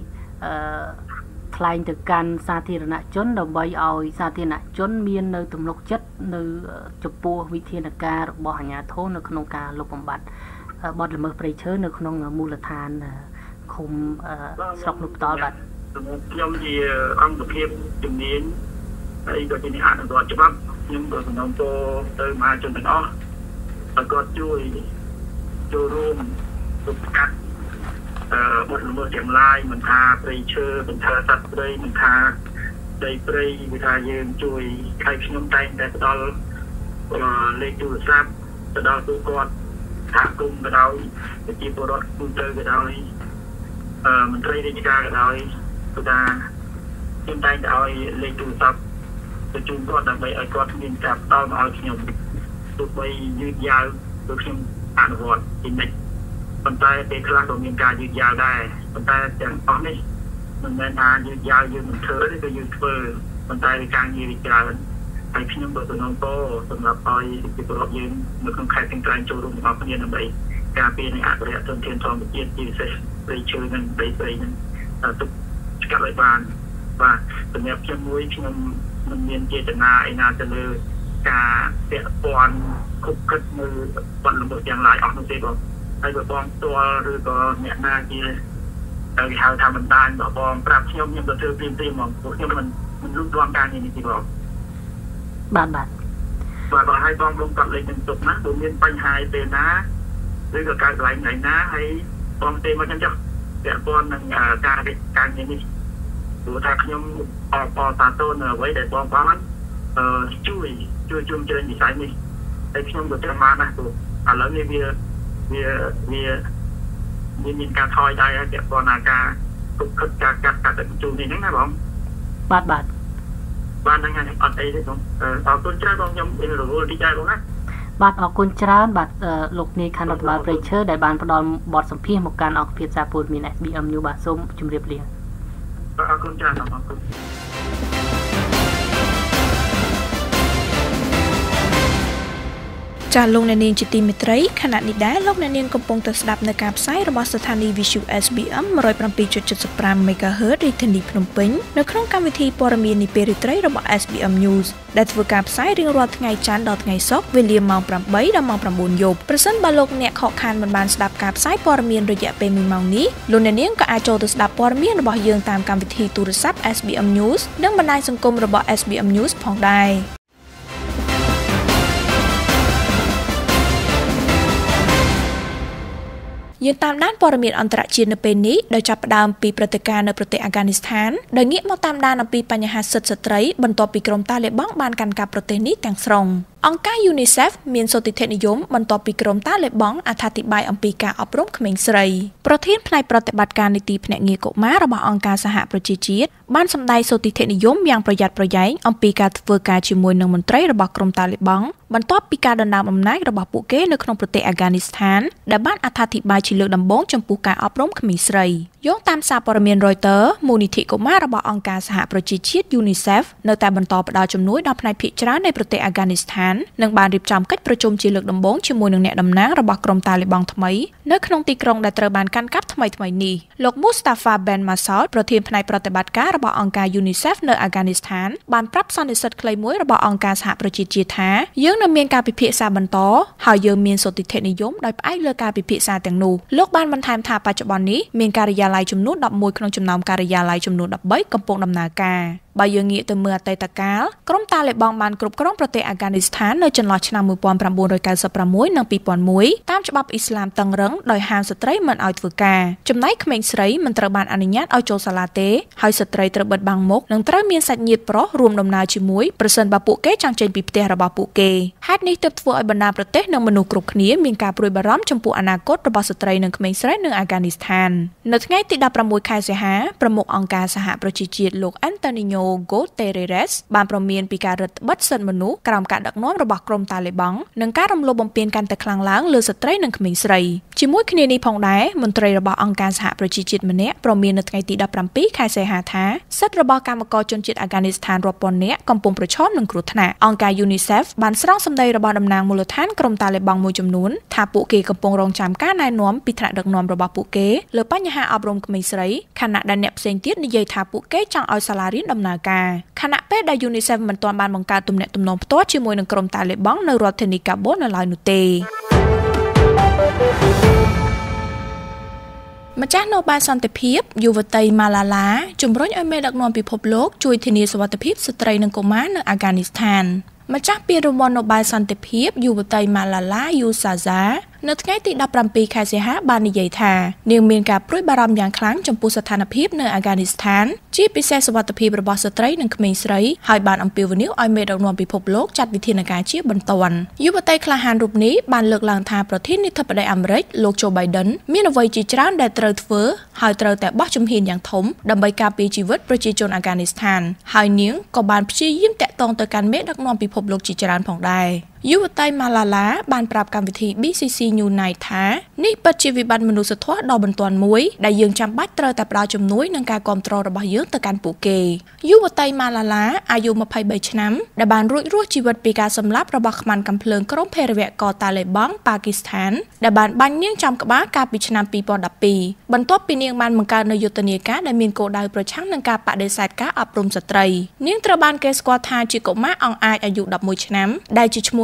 ថ្លែងទៅកាន់សាធារណជនដើម្បីឲ្យសាធារណជនមាននៅទំនុកចិត្តនៅចំពោះវិធានការរបស់អាជ្ញាធរនៅក្នុងការលុបបំបាត់បទល្មើសព្រៃឈើនៅក្នុងមូលដ្ឋានឃុំស្រុកនោះផ្ទាល់បាទខ្ញុំជាអង្គភាពជំនាញហើយក៏ជាអ្នកអនុវត្តច្បាប់ខ្ញុំក៏សំណូមពរទៅមហាជនទាំងអស់ឲ្យគាត់ជួយចូលរួមទប់ស្កាត់បទល្មើសទាំងឡាយមិនថាព្រៃឈើមិនថាសត្វព្រៃមិនថាដីព្រៃគឺថាយើងជួយឲ្យខ្ញុំតែងតែផ្ដល់លេខទូរស័ព្ទទៅដល់ទូគាត់ថាគុំក៏ដោយប្រជាពលរដ្ឋទូទៅក៏ដោយមន្ត្រីរាជការក៏ដោយគឺថាខ្ញុំតែងតែឲ្យលេខទូរស័ព្ទទៅជូនគាត់ដើម្បីឲ្យគាត់មានការផ្ដល់មកឲ្យខ្ញុំទោះបីយឺតយ៉ាវដូចខ្ញុំអនុវត្តទីនេះប៉ុន្តែពេលខ្លះក៏មានការយឺតយ៉ាវដែរប៉ុន្តែទាំងអស់នេះមិនមែនថាយឺតយ៉ាវយើងមិនធ្វើទេគឺយើងធ្វើប៉ុន្តែការងារវាច្រើនហើយខ្ញុំក៏សំណូមពរសម្រាប់ឲ្យប្រជាពលរដ្ឋយើងនៅក្នុងខេត្តទាំងត្រែងចូលរួមទាំងអស់គ្នាដើម្បីការពារនិងអភិរក្សធនធានធម្មជាតិជាពិសេសព្រៃឈើនិងដីព្រៃនឹងទុកស្កាត់ឲ្យបានបាទសម្រាប់ខ្ញុំមួយខ្ញុំមិនមានចេតនាឯណាទៅលើការពាក់ព័ន្ធគប់គិតនៅបទល្មើសយ៉ាងឡាយអស់នោះទេបងហើយបើបងផ្ទាល់ឬក៏អ្នកណាជាគេហៅថាបណ្ដាញរបស់បងប្រាប់ខ្ញុំទៅធ្វើព្រៀងៗហ្មងព្រោះខ្ញុំមិនលូកលាន់ការងារនេះទេបងបាទ và hai con luôn cặp lên tục nát tự nhiên bánh hai tên ná với cái lại ngày ná hay con tên mà chân chắc để con càng như này tụi ta không bỏ ta tôn với để con bán chui chung chơi gì sai đi để không được cho mà nè tụi lớn như vì cả thôi đây để con cả cục cả tận chung thì nhắn không bạn đang ngày ở đây đấy không con trai con nhom rồi đi trai con á បាទអរគុណច្រើនបាទលោកនាយខណ្ឌរដ្ឋបាលព្រៃឈើដែលបានផ្ដល់បទសម្ភាសន៍មកកាន់អង្គភាពសារព័ត៌មាន SBM News បាទសូមជម្រាបលាអរគុណច្រើនអរគុណចាលោកអ្នកនាងជាទីមេត្រីខណៈនេះដែរលោកអ្នកនាងកំពុងតែស្ដាប់នៅការផ្សាយរបស់ស្ថានីយ៍ Visu SBM 107.75 MHz រាជធានីភ្នំពេញនៅក្នុងកម្មវិធីព័ត៌មាននាពេលរាត្រីរបស់ SBM News ដែលធ្វើការផ្សាយរៀងរាល់ថ្ងៃច័ន្ទដល់ថ្ងៃសុក្រវេលាម៉ោង 8 ដល់ម៉ោង 9 យប់ប្រសិនបើលោកអ្នកខកខានមិនបានស្ដាប់ការផ្សាយព័ត៌មានរយៈពេល1ម៉ោងនេះលោកអ្នកនាងក៏អាចចូលទៅស្ដាប់ព័ត៌មានរបស់យើងតាមកម្មវិធីទូរស័ព្ទ SBM News និងបណ្ដាញសង្គមរបស់ SBM News ផងដែរយើងតាមដានព័ត៌មានអន្តរជាតិនៅពេលនេះដោយចាប់ផ្ដើមពីព្រឹត្តិការណ៍នៅប្រទេសអាហ្គានីស្ថានដែលងាកមកតាមដានអំពីបញ្ហាសិទ្ធិស្ត្រីបន្ទាប់ពីក្រុមតាឡេបង់បានកាន់កាប់ប្រទេសនេះទាំងស្រុងអង្គការ UNICEF មានសន្តិភាពនិយមបន្ទាប់ពីក្រុមតាឡេបង់អត្ថាធិប្បាយអំពីការអប់រំក្មេងស្រីប្រធានផ្នែកប្រតិបត្តិការនីតិភ្នាក់ងារកុមាររបស់អង្គការសហប្រជាជាតិបានសម្ដែងសន្តិភាពនិយមយ៉ាងប្រយ័ត្នប្រយែងអំពីការធ្វើការជាមួយនឹងមន្ត្រីរបស់ក្រុមតាឡេបង់បន្ទាប់ពីការដណ្ដើមអំណាចរបស់ពួកគេនៅក្នុងប្រទេសអាហ្គានីស្ថានដែលបានអត្ថាធិប្បាយជាលើកដំបូងចំពោះការអប់រំក្មេងស្រីយោងតាមសារព័ត៌មាន Reuters មូលនិធិកុមាររបស់អង្គការសហប្រជាជាតិ UNICEF នៅតែបន្តផ្ដល់ជំនួយដល់ផ្នែកភាគច្រើននៃប្រទេសអាហ្គានីស្ថាននិងបានរៀបចំកិច្ចប្រជុំជាលើកដំបូងជាមួយនឹងអ្នកតំណាងរបស់ក្រុមតាឡេបង់ថ្មីនៅក្នុងទីក្រុងដែលត្រូវបានកាន់កាប់ថ្មីៗនេះលោក Mustafa Ben Massoud ប្រធានផ្នែកប្រតិបត្តិការរបស់អង្គការ UNICEF នៅអាហ្គានីស្ថានបានប្រាប់សន្និសីទខ្លីមួយរបស់អង្គការសហប្រជាជាតិថាយើងនៅមានការពិភាក្សាបន្តហើយយើងមានសន្តិភាពនិយមដោយផ្អែកលើការពិភាក្សាទាំងនោះលោកបានបន្ថែមថាបច្ចុប្បន្ននេះមានការិយាល័យចំនួន11ក្នុងចំណោមការិយាល័យចំនួន13កំពុងដំណើរការបើយើងងាកទៅមើលអតីតកាលក្រុមតាឡេបង់បានគ្រប់គ្រងប្រទេសអាហ្គានីស្ថាននៅចន្លោះឆ្នាំ1996និង2001តាមច្បាប់អ៊ីស្លាមតឹងរ៉ឹងដោយហាមស្ត្រីមិនឲ្យធ្វើការចំណែកក្មេងស្រីមិនត្រូវបានអនុញ្ញាតឲ្យចូលសាលាទេហើយស្ត្រីត្រូវបិទបាំងមុខនិងត្រូវមានសាច់ញាតិប្រុសរួមដំណើរជាមួយប្រសិនបើពួកគេចង់ចេញពីផ្ទះរបស់ពួកគេហេតុនេះទើបធ្វើឲ្យបណ្ដាប្រទេសនិងមនុស្សគ្រប់គ្នាមានការព្រួយបារម្ភចំពោះអនាគតរបស់ស្ត្រីនិងក្មេងស្រីនៅអាហ្គានីស្ថាននៅថ្ងៃទី16ខែសីហាប្រមុខអង្គការសហប្រជាជាតិលោក Antonio Guterres បានប្រមានពីការរឹតបន្តឹងសិទ្ធិមនុស្សក្រោមការដឹកនាំរបស់ក្រុមតាឡេបង់និងការរំលោភបំពានកាន់តែខ្លាំងឡើងលើស្ត្រីនិងក្មេងស្រីជាមួយគ្នានេះផងដែរមន្ត្រីរបស់អង្គការសហប្រជាជាតិម្នាក់ប្រមាននៅថ្ងៃទី17ខែសីហាថាសិទ្ធិរបស់កម្មករជនជាតិអាហ្គានីស្ថានរាប់ពាន់នាក់កំពុងប្រឈមនឹងគ្រោះថ្នាក់អង្គការ UNICEF បានស្រង់សម្ដីរបស់តំណាងមូលដ្ឋានក្រុមតាឡេបង់មួយចំនួនថាពួកគេកំពុងរងចាំការណែនាំពីថ្នាក់ដឹកនាំរបស់ពួកគេលើបញ្ហាអប់រំក្មេងស្រីខណៈដែលអ្នកផ្សេងទៀតនិយាយថាពួកគេចង់ឲ្យសាលារៀនដំណើរការខណៈពេលដែល UNICEF មិនទាន់បានបង្កើតទំនាក់ទំនងផ្ទាល់ជាមួយនឹងក្រុមតាឡេបង់នៅរដ្ឋធានីកាបូនៅឡើយនោះទេម្ចាស់ណូបែលសន្តិភាពយុវតីម៉ាឡាឡាជំរុញឲ្យមេដឹកនាំពិភពលោកជួយធានាសុវត្ថិភាពស្ត្រីនិងកុមារនៅអាហ្គានីស្ថានម្ចាស់ពានរង្វាន់ណូបែលសន្តិភាពយុវតីម៉ាឡាឡាយូសាហ្សានៅថ្ងៃទី17ខែសីហាបាននិយាយថានាងមានការព្រួយបារម្ភយ៉ាងខ្លាំងចំពោះស្ថានភាពនៅអាហ្គានីស្ថានជាពិសេសសុវត្ថិភាពរបស់ស្ត្រីនិងក្មេងស្រីហើយបានអំពាវនាវឲ្យមេដឹកនាំពិភពលោកចាត់វិធានការជាបន្ទាន់យុវតីក្លាហានរូបនេះបានលើកឡើងថាប្រធានាធិបតីអាមេរិកលោក Joe Biden មានអ្វីជាច្រើនដែលត្រូវធ្វើហើយត្រូវតែបោះជំហានយ៉ាងធំដើម្បីការពារជីវិតប្រជាជនអាហ្គានីស្ថានហើយនាងក៏បានព្យាយាមតាក់ទងទៅកាន់មេដឹកនាំពិភពលោកជាច្រើនផងដែរយុវតីម៉ាឡាឡាបានប្រាប់កម្មវិធី BCC News Night ថានេះពិតជាវិបត្តិមនុស្សធម៌ដ៏បន្ទាន់មួយដែលយើងចាំបាច់ត្រូវតែផ្ដល់ជំនួយនិងការគាំទ្ររបស់យើងទៅកាន់ពួកគេយុវតីម៉ាឡាឡាអាយុ23ឆ្នាំដែលបានរួចរស់ជីវិតពីការសម្លាប់របស់ខ្មាំងកាំភ្លើងក្រុមភេរវកតាឡេបង់ប៉ាគីស្ថានដែលបានបាញ់នាងចំក្បាលកាលពីឆ្នាំ2012បន្ទាប់ពីនាងបានបង្កើតនូវយុទ្ធនាការដែលមានគោលដៅប្រឆាំងនឹងការបដិសេធការអប់រំស្ត្រីនាងត្រូវបានគេស្គាល់ថាជាកុមារអង្អាចអាយុ11ឆ្នាំដែលជាឈ្មោះ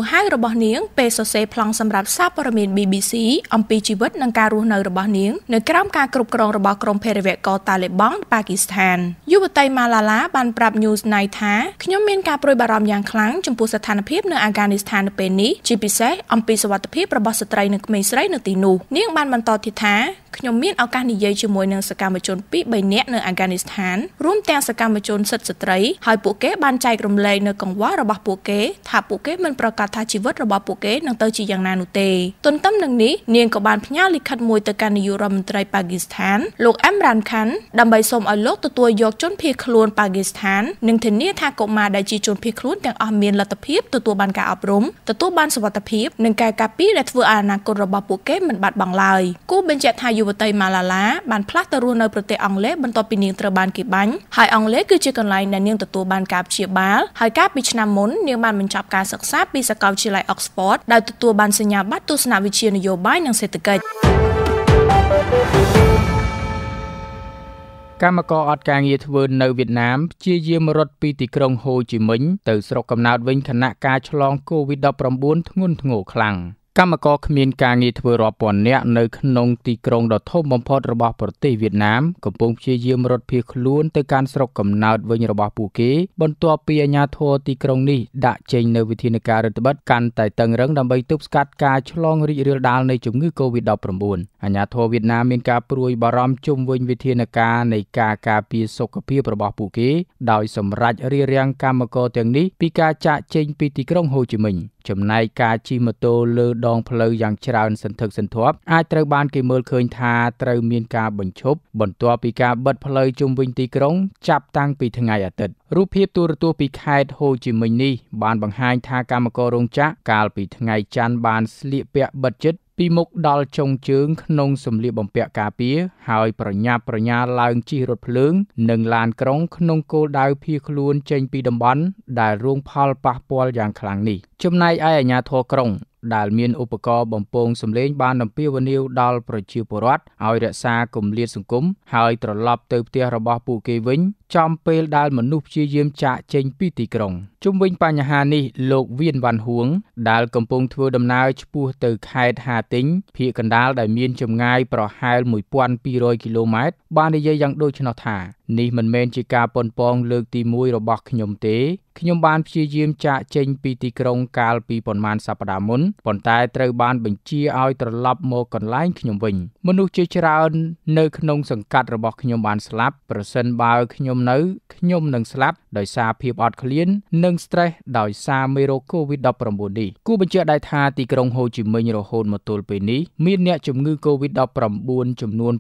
ហៅរបស់នាងពេលសរសេរប្លង់សម្រាប់សារព័ត៌មាន BBC អំពីជីវិតនិងការរស់នៅរបស់នាងនៅក្រោមការគ្រប់គ្រងរបស់ក្រុមភេរវករតាលីបង់ប៉ាគីស្ថានយុវតីម៉ាឡាឡាបានប្រាប់ News Night ថាខ្ញុំមានការព្រួយបារម្ភយ៉ាងខ្លាំងចំពោះស្ថានភាពនៅអាហ្គានីស្ថាននៅពេលនេះជាពិសេសអំពីសុវត្ថិភាពរបស់ស្ត្រីនិងក្មេងស្រីនៅទីនោះនាងបានបន្តទៀតថាខ្ញុំមានឱកាសនិយាយជាមួយនឹងសកម្មជន 2-3 នាក់នៅអាហ្គានីស្ថានរួមទាំងសកម្មជនសិទ្ធិស្ត្រីហើយពួកគេបានចែករំលែកនៅកង្វល់របស់ពួកគេថាពួកគេមិនប្រកាសថាជីវិតរបស់ពួកគេនឹងទៅជាយ៉ាងណានោះទេទន្ទឹមនឹងនេះនាងក៏បានផ្ញើលិខិតមួយទៅកាន់នាយករដ្ឋមន្ត្រីប៉ាគីស្ថានលោក Imran Khan ដើម្បីសូមឲ្យលោកទទួលយកជនភៀសខ្លួនប៉ាគីស្ថាននិងធានាថាកុមារដែលជាជនភៀសខ្លួនទាំងអស់មានលទ្ធភាពទទួលបានការអប់រំទទួលបានសុវត្ថិភាពនិងការការពារដែលធ្វើឲ្យអនាគតរបស់ពួកគេមិនបាត់បង់ឡើយគូបញ្ជាក់ថាយុវតីម៉ាឡាឡាបានផ្លាស់ទៅរស់នៅប្រទេសអង់គ្លេសបន្ទាប់ពីនាងត្រូវបានគេបាញ់ហើយអង់គ្លេសគឺជាកន្លែងដែលនាងទទួលបានការព្យាបាលហើយកាលពីឆ្នាំមុននាងបានបញ្ចប់ការសិក្សាពីសាកលវិទ្យាល័យ Oxford ដោយទទួលបានសញ្ញាបត្រទស្សនវិជ្ជានយោបាយនិងសេដ្ឋកិច្ចកម្មករអត់ការងារធ្វើនៅវៀតណាមព្យាយាមរត់ពីទីក្រុងហូជីមិញទៅស្រុកកំណើតវិញខណៈការឆ្លង COVID-19 ធ្ងន់ធ្ងរខ្លាំងកម្មករគ្មានការងារធ្វើរាប់ពាន់នាក់នៅក្នុងទីក្រុងដ៏ធំបំផុតរបស់ប្រទេសវៀតណាមកំពុងព្យាយាមរត់ភៀសខ្លួនទៅកាន់ស្រុកកំណើតវិញរបស់ពួកគេបន្ទាប់ពីអាជ្ញាធរទីក្រុងនេះដាក់ចេញនូវវិធានការរដ្ឋបិទកាន់តែតឹងរ៉ឹងដើម្បីទប់ស្កាត់ការឆ្លងរីករាលដាលនៃជំងឺ COVID-19 អាជ្ញាធរវៀតណាមមានការព្រួយបារម្ភជុំវិញវិធានការនៃការការពារសុខភាពរបស់ពួកគេដោយសម្រេចរារាំងកម្មករទាំងនេះពីការចាកចេញពីទីក្រុងហូជីមិញចំណែកការជិះម៉ូតូលើដងផ្លូវយ៉ាងច្រើនសន្ធឹកសន្ធាប់អាចត្រូវបានគេមើលឃើញថាត្រូវមានការបញ្ឈប់បន្ទាប់ពីការបិទផ្លូវជុំវិញទីក្រុងចាប់តាំងពីថ្ងៃអាទិត្យរូបភាពទូរទស្សន៍ពីខេត្តហូជីមិញនេះបានបង្ហាញថាកម្មកររោងចក្រកាលពីថ្ងៃច័ន្ទបានស្លៀកពាក់បិទជិតពីមុខដល់ចុងជើងក្នុងសម្លៀកបំពាក់ការពារហើយប្រញាប់ប្រញាល់ឡើងជិះរថភ្លើងនិងឡានក្រុងក្នុងគោលដៅភៀសខ្លួនចេញពីតំបន់ដែលរងផលប៉ះពាល់យ៉ាងខ្លាំងនេះចំណែកឯអាជ្ញាធរក្រុងដែលមានឧបករណ៍បំពងសម្លេងបានអំពាវនាវដល់ប្រជាពលរដ្ឋឲ្យរក្សាគម្លាតសង្គមហើយត្រឡប់ទៅផ្ទះរបស់ពួកគេវិញចំពេលដែលមនុស្សព្យាយាមចាកចេញពីទីក្រុងជុំវិញបញ្ហានេះលោកវៀនវ៉ាន់ហួងដែលកំពុងធ្វើដំណើរឆ្ពោះទៅខេត្តហាទិញភាគកណ្ដាលដែលមានចម្ងាយប្រហែល 1200 គីឡូម៉ែត្របាននិយាយយ៉ាងដូចនោះថានេះមិនមែនជាការប៉ុនប៉ងលើកទី1របស់ខ្ញុំទេខ្ញុំបានព្យាយាមចាកចេញពីទីក្រុងកាលពីប្រមាណសប្តាហ៍មុនប៉ុន្តែត្រូវបានបញ្ជាឲ្យត្រឡប់មកកន្លែងខ្ញុំវិញមនុស្សជាច្រើននៅក្នុងសង្កាត់របស់ខ្ញុំបានស្លាប់ប្រសិនបើខ្ញុំនៅខ្ញុំនឹងស្លាប់ដោយសារភាពអត់ឃ្លាននិង stress ដោយសារមេរោគ COVID-19 នេះគូបញ្ជាក់ដែរថាទីក្រុងហូជីមិញរហូតមកទល់ពេលនេះមានអ្នកជំងឺ COVID-19 ចំនួន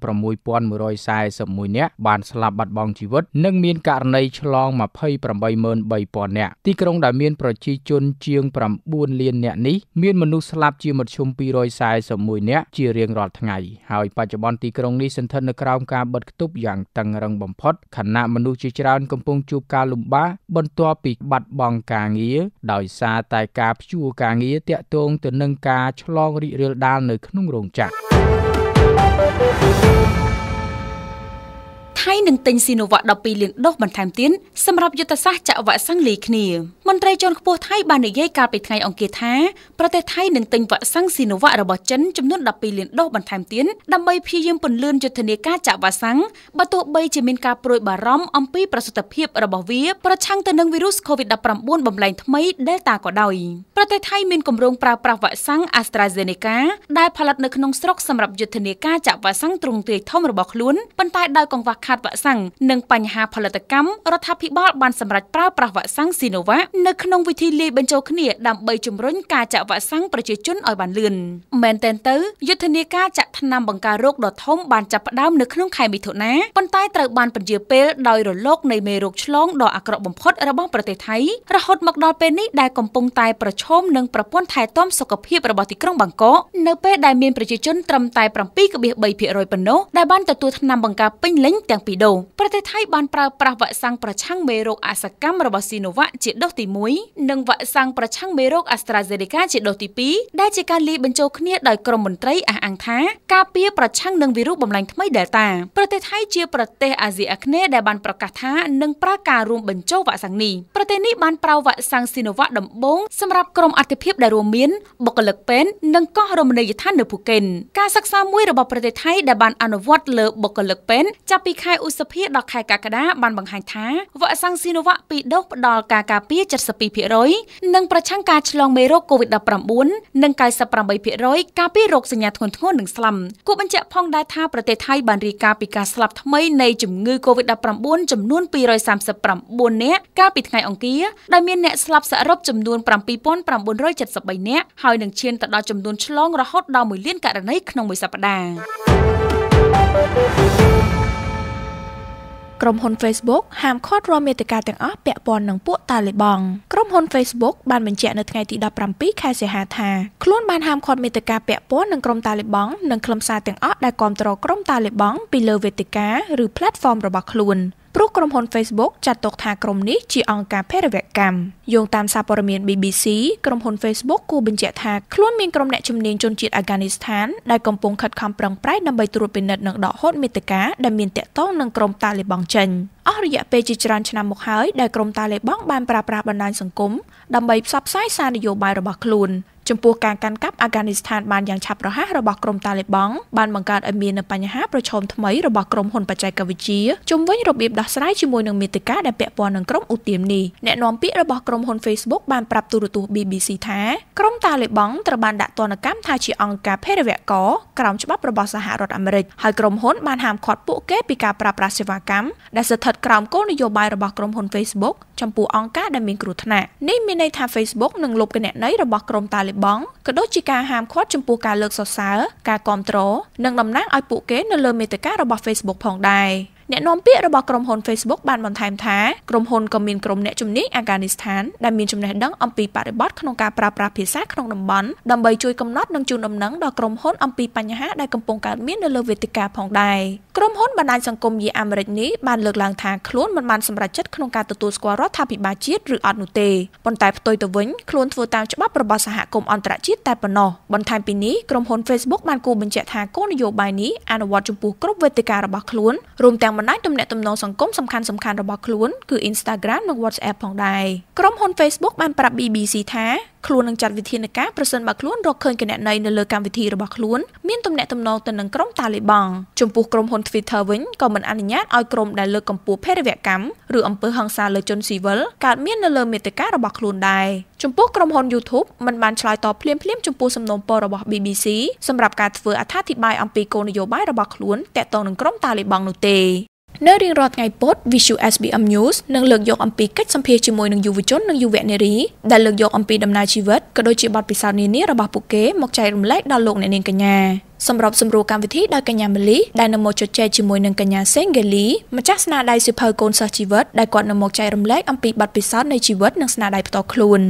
6,141 នាក់បានស្លាប់បាត់បង់ជីវិតនិងមានករណីឆ្លង 283,000 នាក់ទីក្រុងដែលមានប្រជាជនជាង 9 លាននាក់នេះមានមនុស្សស្លាប់ជាមធ្យម 241 នាក់ជារៀងរាល់ថ្ងៃហើយបច្ចុប្បន្នទីក្រុងនេះស្ថិតនៅក្រោមការបិទគប់យ៉ាងតឹងរ៉ឹងបំផុតខណៈមនុស្សជាច្រើនកំពុងជួបការលំបាកបន្ទាប់ពីបាត់បង់ការងារដោយសារតែការព្យួរការងារទាក់ទងទៅនឹងការឆ្លងរីករាលដាលនៅក្នុងរោងចក្រថៃនឹងទិញស៊ីណូវ៉ាក់ 12 លានដូសបន្ថែមទៀតសម្រាប់យុទ្ធសាស្ត្រចាក់វ៉ាក់សាំងលាយគ្នាមន្ត្រីជាន់ខ្ពស់ថៃបាននិយាយកាលពីថ្ងៃអង្គារថាប្រទេសថៃនឹងទិញវ៉ាក់សាំងស៊ីណូវ៉ាក់របស់ចិនចំនួន 12 លានដូសបន្ថែមទៀតដើម្បីព្យាយាមពន្លឿនយុទ្ធនាការចាក់វ៉ាក់សាំងបើទោះបីជាមានការព្រួយបារម្ភអំពីប្រសិទ្ធភាពរបស់វាប្រឆាំងទៅនឹងវីរុស COVID-19 បំលែងថ្មី Delta ក៏ដោយប្រទេសថៃមានគម្រោងប្រើប្រាស់វ៉ាក់សាំង AstraZeneca ដែលផលិតនៅក្នុងស្រុកសម្រាប់យុទ្ធនាការចាក់វ៉ាក់សាំងទ្រង់ទ្រាយធំរបស់ខ្លួនប៉ុន្តែដោយកង្វះខាតវ៉ាក់សាំងនិងបញ្ហាផលិតកម្មរដ្ឋាភិបាលបានសម្រេចប្រើប្រាស់វ៉ាក់សាំង Sinovac នៅក្នុងវិធីលាយបញ្ចូលគ្នាដើម្បីជំរុញការចាក់វ៉ាក់សាំងប្រជាជនឲ្យបានលឿនមែនទែនទៅយុទ្ធនាការចាក់ថ្នាំបង្ការរោគដ៏ធំបានចាប់ផ្ដើមនៅក្នុងខែមិថុនាប៉ុន្តែត្រូវបានពន្យាពេលដោយរលកនៃមេរោគឆ្លងដ៏អាក្រក់បំផុតរបស់ប្រទេសថៃរហូតមកដល់ពេលនេះដែលកំពុងតែប្រឈមនឹងប្រព័ន្ធថែទាំសុខភាពរបស់ទីក្រុងបាងកកនៅពេលដែលមានប្រជាជនត្រឹមតែ 7.3% ប៉ុណ្ណោះដែលបានទទួលថ្នាំបង្ការពេញលេញទាំងទាំងពីរដូសប្រទេសថៃបានប្រើប្រាស់វ៉ាក់សាំងប្រឆាំងមេរោគអសកម្មរបស់ Sinovac ជាដូសទី1និងវ៉ាក់សាំងប្រឆាំងមេរោគ AstraZeneca ជាដូសទី2ដែលជាការលាយបញ្ចូលគ្នាដោយក្រមមន្ត្រីអះអាងថាការពារប្រឆាំងនឹងវីរុសបំលែងថ្មី Delta ប្រទេសថៃជាប្រទេសអាស៊ីអាគ្នេយ៍ដែលបានប្រកាសថានឹងប្រើការរួមបញ្ចូលវ៉ាក់សាំងនេះប្រទេសនេះបានប្រើវ៉ាក់សាំង Sinovac ដំបូងសម្រាប់ក្រុមអតិភិបដែលរួមមានបុគ្គលិកពេទ្យនិងកោះរមណីយដ្ឋាននៅភូកេនការសិក្សាមួយរបស់ប្រទេសថៃដែលបានអនុវត្តលើបុគ្គលិកពេទ្យចាប់ពីខែឧសភាដល់ខែកក្កដាបានបង្ហាញថាវ៉ាក់សាំង Sinovac 2ដូសផ្ដល់ការការពារ 72% និងប្រឆាំងការឆ្លងមេរោគ COVID-19 និង 98% ការពាររោគសញ្ញាធ្ងន់ធ្ងរនិងស្លាប់គួរបញ្ជាក់ផងដែរថាប្រទេសថៃបានរាយការណ៍ពីការស្លាប់ថ្មីនៃជំងឺ COVID-19 ចំនួន239នាក់កាលពីថ្ងៃអង្គារដែលមានអ្នកស្លាប់សរុបចំនួន 7973 នាក់ហើយនឹងឈានទៅដល់ចំនួនឆ្លងរហូតដល់ 1 លានករណីក្នុងមួយសប្តាហ៍ក្រុមហ៊ុន Facebook ហាមឃាត់រាល់មាតិកាទាំងអស់ពាក់ព័ន្ធនឹងពួកតាលីបង់ក្រុមហ៊ុន Facebook បានបញ្ជាក់នៅថ្ងៃទី17ខែសីហាថាខ្លួនបានហាមឃាត់មាតិកាពាក់ព័ន្ធនឹងក្រុមតាលីបង់និងខ្លឹមសារទាំងអស់ដែលគាំទ្រក្រុមតាលីបង់ពីលើវេទិកាឬ platform របស់ខ្លួនព្រោះក្រុមហ៊ុន Facebook ចាត់ទុកថាក្រុមនេះជាអង្គការភេរវកម្មយោងតាមសារព័ត៌មាន BBC ក្រុមហ៊ុន Facebook គូបញ្ជាក់ថាខ្លួនមានក្រុមអ្នកជំនាញជនជាតិអាហ្គានីស្ថានដែលកំពុងខិតខំប្រឹងប្រែងដើម្បីត្រួតពិនិត្យនិងដកហូតមាតិកាដែលមានទាក់ទងនឹងក្រុមតាលីបង់ចេញអស់រយៈពេលជាច្រើនឆ្នាំមកហើយដែលក្រុមតាលីបង់បានប្រើប្រាស់បណ្ដាញសង្គមដើម្បីផ្សព្វផ្សាយសារនយោបាយរបស់ខ្លួនចំពោះការកាន់កាប់អាហ្គានីស្ថានបានយ៉ាងឆាប់រហ័សរបស់ក្រុមតាលីបង់បានបង្កើតឲ្យមានបញ្ហាប្រឈមថ្មីរបស់ក្រុមហ៊ុនបច្ចេកវិទ្យាជំវិញរបៀបដោះស្រាយជាមួយនឹងមាតិកាដែលពាក់ព័ន្ធនឹងក្រុមឧទាមនេះអ្នកនាំពាក្យរបស់ក្រុមហ៊ុន Facebook បានប្រាប់ទូរទស្សន៍ BBC ថាក្រុមតាលីបង់ត្រូវបានដាក់ទណ្ឌកម្មថាជាអង្គការភេរវកម្មក្រោមច្បាប់របស់សហរដ្ឋអាមេរិកហើយក្រុមហ៊ុនបានហាមឃាត់ពួកគេពីការប្រើប្រាស់សេវាកម្មដែលស្ថិតក្រោមគោលនយោបាយរបស់ក្រុមហ៊ុន Facebook ចំពោះអង្គការដែលមានគ្រោះថ្នាក់នេះមានន័យថា Facebook នឹងលុបគណនីរបស់ក្រុមតាលីបង់ក៏ដូចជាការហាមឃាត់ចំពោះការលើកសរសើរការគាំទ្រនិងតំណាងឲ្យពួកគេនៅលើមាតិការបស់ Facebook ផងដែរអ្នកនាំពាក្យរបស់ក្រុមហ៊ុន Facebook បានបន្ថែមថាក្រុមហ៊ុនក៏មានក្រុមអ្នកជំនាញអាហ្គានីស្ថានដែលមានចំណេះដឹងអំពីបរិបទក្នុងការប្រើប្រាស់ភាសាក្នុងតំបន់ដើម្បីជួយកំណត់និងជូនដំណឹងដល់ក្រុមហ៊ុនអំពីបញ្ហាដែលកំពុងកើតមាននៅលើវេទិកាផងដែរក្រុមហ៊ុនបណ្ដាញសង្គមអាមេរិកនេះបានលើកឡើងថាខ្លួនមិនបានសម្រេចចិត្តក្នុងការទទួលស្គាល់រដ្ឋាភិបាលជាតិឬអត់នោះទេប៉ុន្តែផ្ទុយទៅវិញខ្លួនធ្វើតាមច្បាប់របស់សហគមន៍អន្តរជាតិតែប៉ុណ្ណោះបន្ថែមពីនេះក្រុមហ៊ុន Facebook បានគូបញ្ជាក់ថាគោលនយោបាយនេះអនុវត្តចំពោះគ្រប់វេទិការបស់ខ្លួនរួមទាំងបណ្ដាញទំនាក់ទំនងសង្គមសំខាន់ៗរបស់ខ្លួនគឺ Instagram និង WhatsApp ផងដែរក្រុមហ៊ុន Facebook បានប្រាប់ BBC ថាខ្លួននឹងចាត់វិធានការប្រសិនបើខ្លួនរកឃើញគណនីនៅលើកម្មវិធីរបស់ខ្លួនមានទំនាក់ទំនងទៅនឹងក្រុមតាលីបង់ចំពោះក្រុមហ៊ុន Twitter វិញក៏មិនអនុញ្ញាតឲ្យក្រុមដែលលើកកម្ពស់ភេរវកម្មឬអំពើហិង្សាលើជនស៊ីវិលកើតមាននៅលើមាតិការបស់ខ្លួនដែរចំពោះក្រុមហ៊ុន YouTube មិនបានឆ្លើយតបភ្លាមៗចំពោះសំណូមពររបស់ BBC សម្រាប់ការធ្វើអត្ថាធិប្បាយអំពីគោលនយោបាយរបស់ខ្លួនទាក់ទងនឹងក្រុមតាលីបង់នោះទេនៅរៀងរាល់ថ្ងៃពុធ Visu SBM News នឹងលើកយកអំពីកិច្ចសម្ភាសជាមួយនឹងយុវជននិងយុវនារីដែលលើកយកអំពីដំណើរជីវិតក៏ដូចជាបទពិសោធន៍នានារបស់ពួកគេមកចែករំលែកដល់លោកអ្នកនាងកញ្ញាសម្រាប់សម្រួលកម្មវិធីដោយកញ្ញាមលីដែលនៅមកជជែកជាមួយនឹងកញ្ញាសេងហ្គេលីម្ចាស់ស្នាដៃសៀវភៅកូនសិស្សជីវិតដែលគាត់នៅមកចែករំលែកអំពីបទពិសោធន៍នៃជីវិតនិងស្នាដៃផ្ទាល់ខ្លួន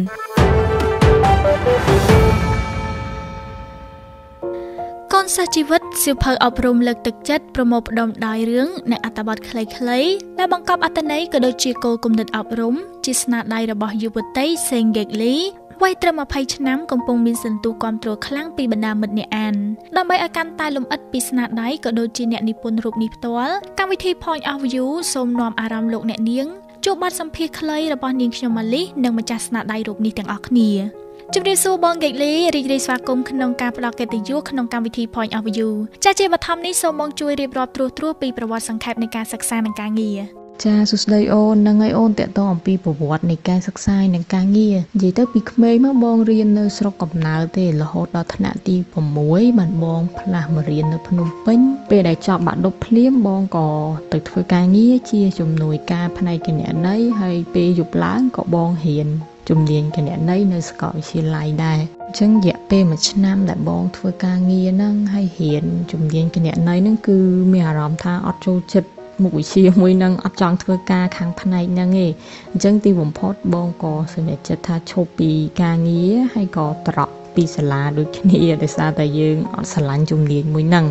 កូនសិស្សជីវិតសៀវភៅអប់រំលើកទឹកចិត្តប្រមូលផ្ដុំដោយរឿងនិងអត្ថបទខ្លីៗដែលបង្កប់អត្ថន័យក៏ដូចជាគោលគំនិតអប់រំជាស្នាដៃរបស់យុវតីសេងហ្គេលីវ័យត្រឹម20ឆ្នាំកំពុងមានសន្ទុះគាំទ្រខ្លាំងពីបណ្ដាមិត្តអ្នកអានដើម្បីឲ្យកាន់តែលម្អិតពីស្នាដៃក៏ដូចជាអ្នកនិពន្ធរូបនេះផ្ទាល់កម្មវិធី Point of View សូមនាំអារម្មណ៍លោកអ្នកនាងជួបបទសម្ភាសន៍ខ្លីរបស់នាងខ្ញុំម៉ាលីនិងម្ចាស់ស្នាដៃរូបនេះទាំងអស់គ្នាជំរាបសួរបងហ្គេលីរីករាយស្វាគមន៍ក្នុងការផ្ដល់កិត្តិយសក្នុងកម្មវិធី Point of View ចាជាបឋមនេះសូមបងជួយរៀបរាប់ត្រួសពីប្រវត្តិសង្ខេបនៃការសិក្សានិងការងារចាសួស្តីអូននឹងឲ្យអូនតាក់ទងអំពីប្រវត្តិនៃការសិក្សានិងការងារនិយាយទៅពីក្មេងមកបងរៀននៅស្រុកកំណើតទេរហូតដល់ថ្នាក់ទី6បានបងផ្លាស់មករៀននៅភ្នំពេញពេលដែលចប់បាក់ឌុបភ្លាមបងក៏ទៅធ្វើការងារជាជំនួយការផ្នែកគណនេយ្យហើយពេលយប់ឡើងក៏បងរៀនជំនាញគណនេយ្យនៅសាកលវិទ្យាល័យដែរអញ្ចឹងរយៈពេល1ឆ្នាំដែលបងធ្វើការងារហ្នឹងហើយរៀនជំនាញគណនេយ្យហ្នឹងគឺមានអារម្មណ៍ថាអត់ចូលចិត្តមុខវិជ្ជាមួយនឹងអត់ចង់ធ្វើការខាងផ្នែកហ្នឹងទេអញ្ចឹងទីបំផុតបងក៏សម្រេចចិត្តថាឈប់ពីការងារហើយក៏ត្រកពីសាលាដូចគ្នាដោយសារតែយើងអត់ស្រឡាញ់ជំនាញមួយហ្នឹងហ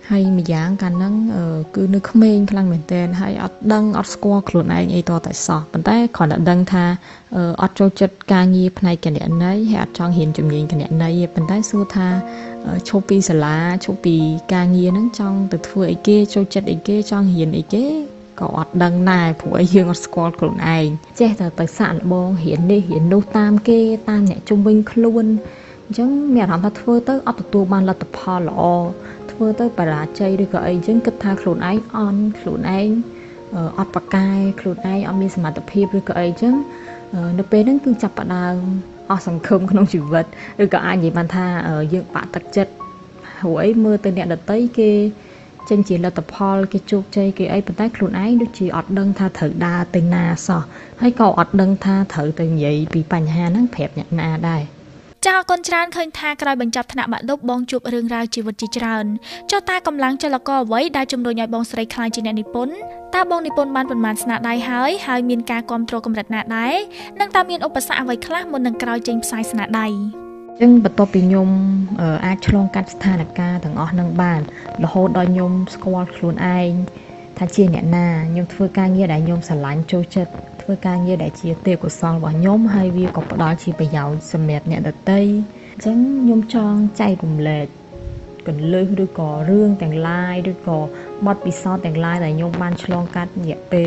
ហើយម្យ៉ាងកាលហ្នឹងគឺនៅក្មេងខ្លាំងមែនទែនហើយអត់ដឹងអត់ស្គាល់ខ្លួនឯងអីតតែសោះប៉ុន្តែគ្រាន់តែដឹងថាអត់ចូលចិត្តការងារផ្នែកគណនេយ្យហើយអត់ចង់រៀនជំនាញគណនេយ្យទេប៉ុន្តែសួរថាឈប់ពីសាលាឈប់ពីការងារហ្នឹងចង់ទៅធ្វើអីគេចូលចិត្តអីគេចង់រៀនអីគេក៏អត់ដឹងដែរព្រោះយើងអត់ស្គាល់ខ្លួនឯងចេះតែទៅសាក់លបងរៀននេះរៀននោះតាមគេតាមអ្នកជុំវិញខ្លួនអញ្ចឹងមានអារម្មណ៍ថាធ្វើទៅអត់ទទួលបានលទ្ធផលល្អធ្វើទៅបរាជ័យឬក៏អីអញ្ចឹងគិតថាខ្លួនឯងអន់ខ្លួនឯងអត់ប្រកែខ្លួនឯងអត់មានសមត្ថភាពឬក៏អីអញ្ចឹងនៅពេលហ្នឹងគឺចាប់ផ្ដើមអស់សង្ឃឹមក្នុងជីវិតឬក៏អាចនិយាយបានថាយើងបាក់ទឹកចិត្តព្រោះអីមើលទៅអ្នកដទៃគេចេញជាលទ្ធផលគេជោគជ័យគេអីប៉ុន្តែខ្លួនឯងដូចជាអត់ដឹងថាត្រូវដើរទៅណាសោះហើយក៏អត់ដឹងថាត្រូវទៅនិយាយពីបញ្ហាហ្នឹងប្រាប់អ្នកណាដែរចាអរគុណច្រើនឃើញថាក្រោយបញ្ចប់ថ្នាក់បាក់ឌុបបងជួបរឿងរ៉ាវជីវិតជាច្រើនចុះតាកម្លាំងចលករអ្វីដែលជំរុញឲ្យបងស្រីខ្លាយជាអ្នកនិពន្ធតើបងនិពន្ធបានប៉ុន្មានស្នាដៃហើយមានការគាំទ្រកម្រិតណាដែរនិងតើមានឧបសគ្គអ្វីខ្លះមុននឹងក្រោយចេញផ្សាយស្នាដៃចឹងបន្ទាប់ពីខ្ញុំអាចឆ្លងកាត់ស្ថានភាពទាំងអស់នឹងបានរហូតដល់ខ្ញុំស្គាល់ខ្លួនឯងថាជាអ្នកណាខ្ញុំធ្វើការងារដែលខ្ញុំស្រឡាញ់ចូលចិត្តធ្វើការងារដែលជាទេពកោសល្យរបស់ខ្ញុំហើយវាក៏ផ្ដល់ជាប្រយោជន៍សម្រាប់អ្នកដទៃអញ្ចឹងខ្ញុំចង់ចែករំលែកកន្លឹះឬក៏រឿងទាំងឡាយឬក៏បទពិសោធន៍ទាំងឡាយដែលខ្ញុំបានឆ្លងកាត់រយៈពេល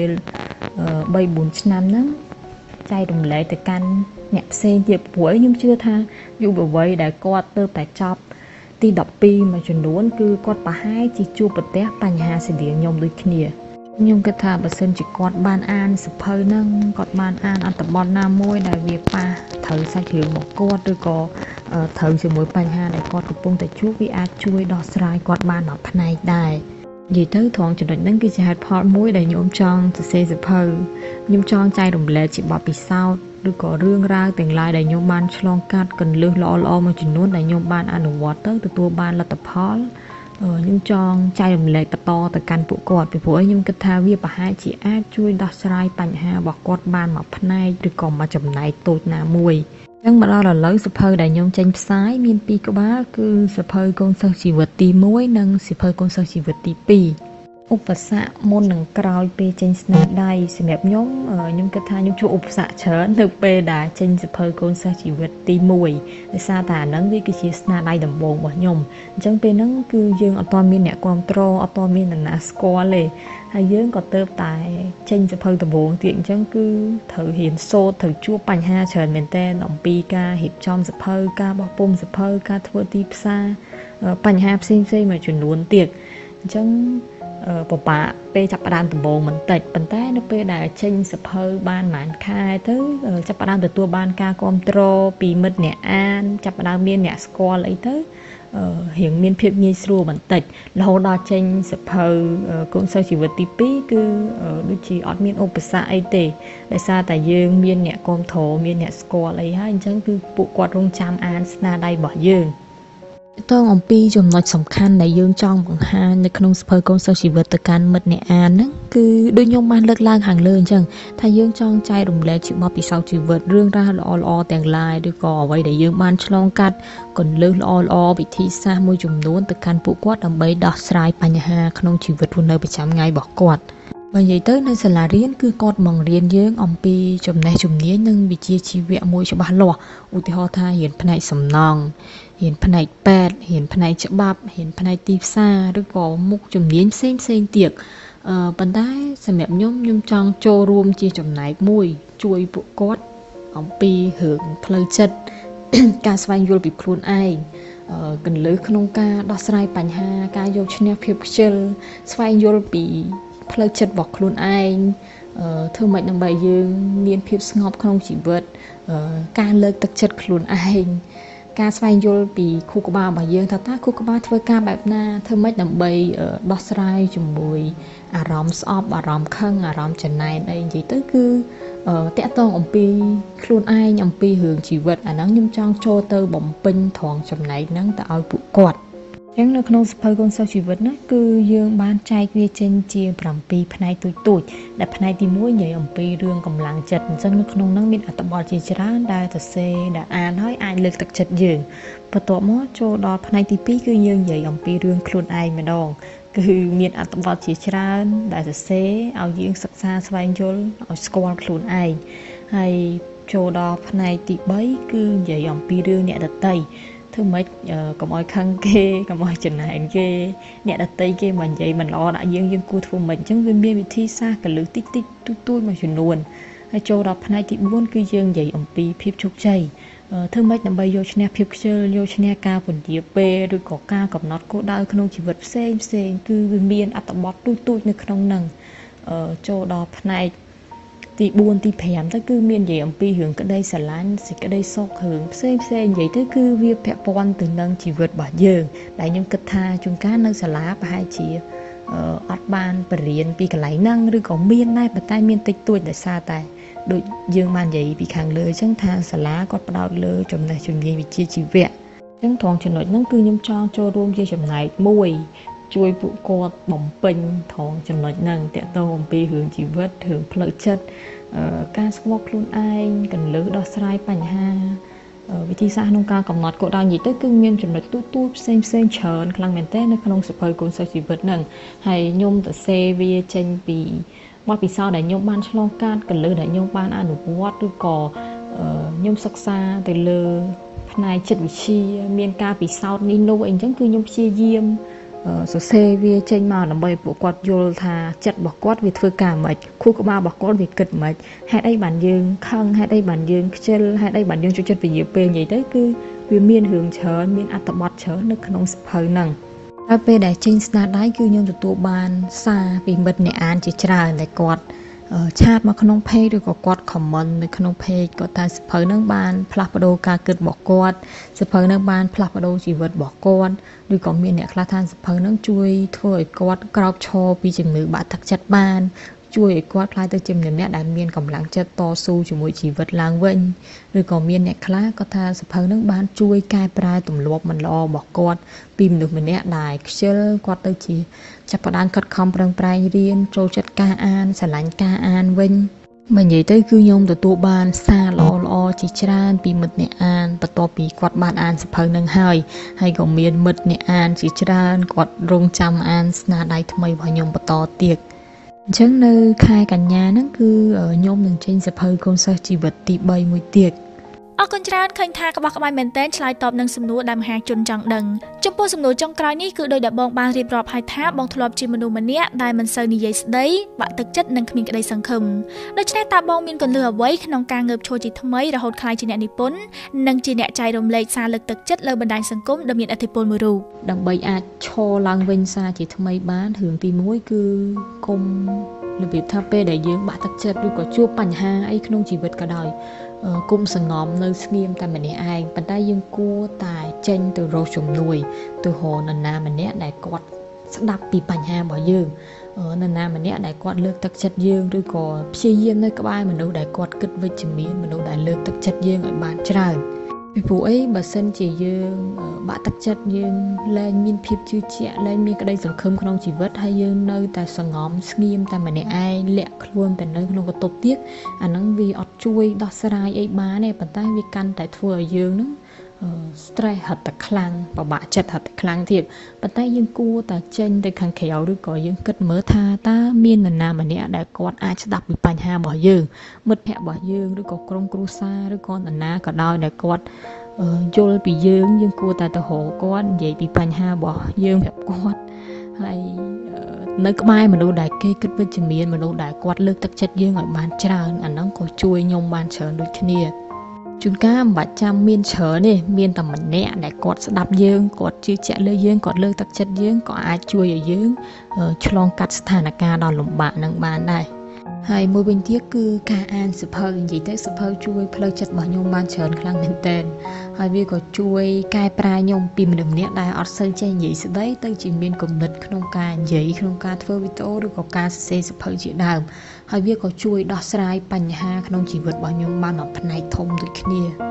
3-4 ឆ្នាំហ្នឹងចែករំលែកទៅកាន់អ្នកផ្សេងទៀតព្រោះខ្ញុំជឿថាយុវវ័យដែលគាត់ទៅតែចប់ទី12មួយចំនួនគឺគាត់ប្រហែលជាជួបប្រទះបញ្ហាស្រដៀងខ្ញុំដូចគ្នាខ្ញុំគិតថាបើសិនជាគាត់បានអានសៀវភៅហ្នឹងគាត់បានអានអត្ថបទណាមួយដែលវាប៉ះត្រូវសាច់រឿងរបស់គាត់ឬក៏ត្រូវជាមួយបញ្ហាដែលគាត់កំពុងតែជួបវាអាចជួយដោះស្រាយគាត់បានដល់ផ្នែកដែរនិយាយទៅត្រង់ចំណុចហ្នឹងគឺជាហេតុផលមួយដែលខ្ញុំចង់សរសេរសៀវភៅខ្ញុំចង់ចែករំលែកជាបទពិសោធន៍ឬក៏រឿងរ៉ាវទាំងឡាយដែលខ្ញុំបានឆ្លងកាត់កន្លឹះល្អៗមួយចំនួនដែលខ្ញុំបានអនុវត្តទៅទទួលបានលទ្ធផលខ្ញុំចង់ចែករំលែកបន្តទៅកាន់ពួកគាត់ពីព្រោះខ្ញុំគិតថាវាប្រហែលជាអាចជួយដោះស្រាយបញ្ហារបស់គាត់បានមួយផ្នែកឬក៏មួយចំណែកតូចណាមួយអញ្ចឹងមកដល់ឥឡូវសៀវភៅដែលខ្ញុំចេញផ្សាយមាន2ក្បាលគឺសៀវភៅកូនសិស្សជីវិតទី1និងសៀវភៅកូនសិស្សជីវិតទី2ឧបសគ្គមុននិងក្រោយពេលចេញស្នាដៃសម្រាប់ខ្ញុំគិតថាខ្ញុំជួបឧបសគ្គច្រើននៅពេលដែលចេញសៀវភៅកូនសិស្សជីវិតទី1ដោយសារតែអាហ្នឹងវាគឺជាស្នាដៃដំបូងរបស់ខ្ញុំអញ្ចឹងពេលហ្នឹងគឺយើងអត់ទាន់មានអ្នកគាំទ្រអត់ទាន់មានអ្នកណាស្គាល់ទេហើយយើងក៏ទៅតែចេញសៀវភៅដំបូងទៀតអញ្ចឹងគឺត្រូវរៀនសូត្រត្រូវជួបបញ្ហាច្រើនមែនទែនអំពីការរៀបចំសៀវភៅការបោះពុម្ពសៀវភៅការធ្វើទីផ្សារបញ្ហាផ្សេងៗមួយចំនួនទៀតអញ្ចឹងពិបាកពេលចាប់ផ្ដើមដំបូងបន្តិចប៉ុន្តែនៅពេលដែលចេញសៀវភៅបានប្រហែលខែទៅចាប់ផ្ដើមទទួលបានការគាំទ្រពីមិត្តអ្នកអានចាប់ផ្ដើមមានអ្នកស្គាល់អីទៅរៀងមានភាពងាយស្រួលបន្តិចរហូតដល់ចេញសៀវភៅកូនសិស្សជីវិតទី2គឺដូចជាអត់មានឧបសគ្គអីទេដោយសារតែយើងមានអ្នកគាំទ្រមានអ្នកស្គាល់អីហើយអញ្ចឹងគឺពួកគាត់រងចាំអានស្នាដៃរបស់យើងតងអំពីចំណុចសំខាន់ដែលយើងចង់បង្ហាញនៅក្នុងសៀវភៅកូនសិស្សជីវិតទៅកាន់មិត្តអ្នកអានហ្នឹងគឺដូចខ្ញុំបានលើកឡើងខាងលើអញ្ចឹងថាយើងចង់ចែករំលែកជាបទពិសោធន៍ជីវិតរឿងរ៉ាវល្អៗទាំងឡាយឬក៏អ្វីដែលយើងបានឆ្លងកាត់កន្លឹះល្អៗវិធីសាស្ត្រមួយចំនួនទៅកាន់ពួកគាត់ដើម្បីដោះស្រាយបញ្ហាក្នុងជីវិតរស់នៅប្រចាំថ្ងៃរបស់គាត់បើនិយាយទៅនៅសាលារៀនគឺគាត់បង្រៀនយើងអំពីចំណេះជំនាញនិងវិជ្ជាជីវៈមួយច្បាស់លាស់ឧទាហរណ៍ថារៀនផ្នែកសំណង់រៀនផ្នែកពេទ្យរៀនផ្នែកច្បាប់រៀនផ្នែកទីផ្សារឬក៏មុខជំនាញផ្សេងទៀតប៉ុន្តែសម្រាប់ខ្ញុំចង់ចូលរួមជាចំណែកមួយជួយពួកគាត់អំពីរឿងផ្លូវចិត្តការស្វែងយល់ពីខ្លួនឯងកន្លឹះក្នុងការដោះស្រាយបញ្ហាការយកឈ្នះភាពខ្ជិលស្វែងយល់ពីផ្លូវចិត្តរបស់ខ្លួនឯងធ្វើម៉េចដើម្បីយើងមានភាពស្ងប់ក្នុងជីវិតការលើកទឹកចិត្តខ្លួនឯងការស្វែងយល់ពីខួរក្បាលរបស់យើងថាតើខួរក្បាលធ្វើការបែបណាធ្វើម៉េចដើម្បីដោះស្រាយជាមួយអារម្មណ៍ស្អប់អារម្មណ៍ខឹងអារម្មណ៍ចំណែនអីនិយាយទៅគឺតាក់ទងអំពីខ្លួនឯងអំពីរឿងជីវិតអាហ្នឹងខ្ញុំចង់ចូលទៅបំពេញត្រង់ចំណែកហ្នឹងទៅឲ្យពួកគាត់ចឹងនៅក្នុងសភៅកូនសិស្សជីវិតណាគឺយើងបានចែកវាចេញជា7ផ្នែកទូចៗដែលផ្នែកទី1និយាយអំពីរឿងកម្លាំងចិត្តអញ្ចឹងនៅក្នុងហ្នឹងមានអត្ថបទជាច្រើនដែលសរសេរដែលអានហើយអាចលើកទឹកចិត្តយើងបន្ទាប់មកចូលដល់ផ្នែកទី2គឺយើងនិយាយអំពីរឿងខ្លួនឯងម្ដងគឺមានអត្ថបទជាច្រើនដែលសរសេរឲ្យយើងសិក្សាស្វែងយល់ឲ្យស្គាល់ខ្លួនឯងហើយចូលដល់ផ្នែកទី3គឺនិយាយអំពីរឿងអ្នកដទៃធ្វើម៉េចកុំឲ្យខឹងគេកុំឲ្យចំណែនគេអ្នកដទៃគេមកនិយាយមិនល្អដាក់យើងគួរធ្វើម៉េចអញ្ចឹងវាមានវិធីសាស្ត្រកលឹះតិចទូចមួយចំនួនហើយចូលដល់ផ្នែកទី4គឺយើងនិយាយអំពីភាពជោគជ័យធ្វើម៉េចដើម្បីយកឈ្នះភាពខ្ជិលយកឈ្នះការពន្យាពេលឬក៏ការកំណត់គោលដៅក្នុងជីវិតផ្សេងគឺវាមានអត្ថបទទូចនៅក្នុងហ្នឹងចូលដល់ផ្នែកទី4ទី5ទៅគឺមាននិយាយអំពីរឿងក្តីស្រឡាញ់សេចក្តីសុខរឿងផ្សេងនិយាយទៅគឺវាពាក់ព័ន្ធទៅនឹងជីវិតរបស់យើងដែលខ្ញុំគិតថាជួនកាលនៅសាលាប្រហែលជាអត់បានបរៀនពីកន្លែងហ្នឹងឬក៏មានដែរប៉ុន្តែមានតិចតួចដោយសារតែដូចយើងបាននិយាយពីខាងលើអញ្ចឹងថាសាលាគាត់ផ្ដោតលើចំណេះជំនាញវិជ្ជាជីវៈអញ្ចឹងត្រង់ចំណុចហ្នឹងគឺខ្ញុំចង់ចូលរួមជាចំណែកមួយជួយពួកគាត់បំពេញត្រង់ចំណុចហ្នឹងតកតងអំពីរឿងជីវិតរឿងផ្លូវចិត្តការស្គាល់ខ្លួនឯងកន្លឹះដោះស្រាយបញ្ហាវិធីសាស្ត្រក្នុងការកំណត់គោលដៅនិយាយទៅគឺមានចំណុចទូចផ្សេងច្រើនខ្លាំងមែនទែននៅក្នុងសភៅកូនសិស្សជីវិតហ្នឹងហើយខ្ញុំទៅសេវាចេញពីបទពិសោធន៍ដែលខ្ញុំបានឆ្លងកាត់កន្លឹះដែលខ្ញុំបានអនុវត្តឬក៏ខ្ញុំសិក្សាទៅលើផ្នែកចិត្តវិទ្យាមានការពិសោធន៍នេះនោះអីចឹងគឺខ្ញុំព្យាយាមសរសេរវាចេញមកដើម្បីពួកគាត់យល់ថាចិត្តរបស់គាត់វាធ្វើការម៉េចខួរក្បាលរបស់គាត់វាគិតម៉េចហេតុអីបានយើងខឹងហេតុអីបានយើងខ្ជិលហេតុអីបានយើងចូលចិត្តពញាពេលនិយាយទៅគឺវាមានរឿងច្រើនមានអត្ថបទច្រើននៅក្នុងសភៅហ្នឹងហើយពេលដែលចេញស្នាដៃគឺខ្ញុំទទួលបានសារពីមិត្តអ្នកអានជាច្រើនដែលគាត់ឆាតមកក្នុង page ឬក៏គាត់ comment នៅក្នុង page គាត់ថាសភៅហ្នឹងបានផ្លាស់ប្ដូរការគិតរបស់គាត់សភៅហ្នឹងបានផ្លាស់ប្ដូរជីវិតរបស់គាត់ឬក៏មានអ្នកខ្លះថាសភៅហ្នឹងជួយធ្វើឲ្យគាត់ក្រោកឈរពីជំងឺបាក់ទឹកចិត្តបានជួយឲ្យគាត់ក្លាយទៅជាអ្នកដែលមានកម្លាំងចិត្តតស៊ូជាមួយជីវិតឡើងវិញឬក៏មានអ្នកខ្លះគាត់ថាសភៅហ្នឹងបានជួយកែប្រែទម្លាប់មិនល្អរបស់គាត់ពីមនុស្សម្នាក់ដែលខ្ជិលគាត់ទៅជាចាប់ផ្ដើមខិតខំប្រឹងប្រែងរៀនចូលចិត្តការអានស្រឡាញ់ការអានវិញបើនិយាយទៅគឺខ្ញុំទទួលបានសារល្អជាច្រើនពីមិត្តអ្នកអានបន្ទាប់ពីគាត់បានអានសភៅហ្នឹងហើយក៏មានមិត្តអ្នកអានជាច្រើនគាត់រងចាំអានស្នាដៃថ្មីរបស់ខ្ញុំបន្តទៀតអញ្ចឹងនៅខែកញ្ញាហ្នឹងគឺខ្ញុំនឹងចេញសភៅកូនសិស្សជីវិតទី3មួយទៀតអរគុណច្រើនឃើញថាក្បោះក្បាយមែនទែនឆ្លើយតបនឹងសំណួរដែលមហាជនចង់ដឹងចំពោះសំណួរចុងក្រោយនេះគឺដោយដែលបងបានរៀបរាប់ឲ្យថាបងធ្លាប់ជាមនុស្សម្នាក់ដែលមិនសូវនិយាយស្ដីបាក់ទឹកចិត្តនិងគ្មានក្តីសង្ឃឹមដូច្នេះតើបងមានគន្លឹះអ្វីក្នុងការងើបឈរជាថ្មីរហូតក្លាយជាអ្នកនិពន្ធនិងជាអ្នកចែករំលែកសារលើកទឹកចិត្តលើបណ្ដាញសង្គមដ៏មានឥទ្ធិពលមួយរូបដើម្បីអាចឈរឡើងវិញសារជាថ្មីបានរឿងទី1គឺគុំរបៀបថាពេលដែលយើងបាក់ទឹកចិត្តឬក៏ជួបបញ្ហាអីក្នុងជីវិតក៏ដោយគុំសង្ងំនៅស្ងៀមតែម្នាក់ឯងប៉ុន្តែយើងគួរតែចេញទៅរកជំនួយទៅរកនរណាម្នាក់ដែលគាត់ស្ដាប់ពីបញ្ហារបស់យើងនរណាម្នាក់ដែលគាត់លើកទឹកចិត្តយើងឬក៏ព្យាយាមនៅក្បែរមនុស្សដែលគាត់គិតវិជ្ជមានមនុស្សដែលលើកទឹកចិត្តយើងឲ្យបានច្រើនពីព្រោះអីបើសិនជាយើងបាក់ទឹកចិត្តយើងលែងមានភាពជឿជាក់លែងមានក្តីសង្ឃឹមក្នុងជីវិតហើយយើងនៅតែសង្ងំស្ងៀមតែម្នាក់ឯងលាក់ខ្លួនតែនៅក្នុងបន្ទប់ទៀតអាហ្នឹងវាអត់ជួយដោះស្រាយអីបានទេប៉ុន្តែវាកាន់តែធ្វើឲ្យយើងហ្នឹងstress ហត់តែខ្លាំងពិបាកចិត្តហត់តែខ្លាំងទៀតប៉ុន្តែយើងគួរតែចេញទៅខាងក្រៅឬក៏យើងគិតមើលថាតើមាននរណាម្នាក់ដែលគាត់អាចស្ដាប់ពីបញ្ហារបស់យើងមិត្តភក្តិរបស់យើងឬក៏ក្រុមគ្រួសារឬក៏នរណាក៏ដោយដែលគាត់យល់ពីយើងគួរតែទៅរកគាត់និយាយពីបញ្ហារបស់យើងប្រាប់គាត់ហើយនៅក្បែរមនុស្សដែលគេគិតវិជ្ជមានមនុស្សដែលគាត់លើកទឹកចិត្តយើងឲ្យបានច្រើនអាហ្នឹងក៏ជួយខ្ញុំបានច្រើនដូចគ្នាជួនកាលមិនបាច់ចាំមានច្រើនទេមានតែម្នាក់ដែលគាត់ស្ដាប់យើងគាត់ជឿជាក់លើយើងគាត់លើកទឹកចិត្តយើងក៏អាចជួយឲ្យយើងឆ្លងកាត់ស្ថានភាពដ៏លំបាកនឹងបានដែរហើយមួយវិញទៀតគឺការអានសភៅនិយាយទៅសភៅជួយផ្លូវចិត្តរបស់ខ្ញុំបានច្រើនខ្លាំងមែនទែនហើយវាក៏ជួយកែប្រែខ្ញុំពីមនុស្សម្នាក់ដែលអត់សូវចេះនិយាយស្ដីទៅជាមានគំនិតក្នុងការនិយាយក្នុងការធ្វើវីដេអូឬក៏ការសរសេរសភៅជាដើមហើយវាក៏ជួយដោះស្រាយបញ្ហាក្នុងជីវិតរបស់ខ្ញុំបានមួយផ្នែកធំដូចគ្នា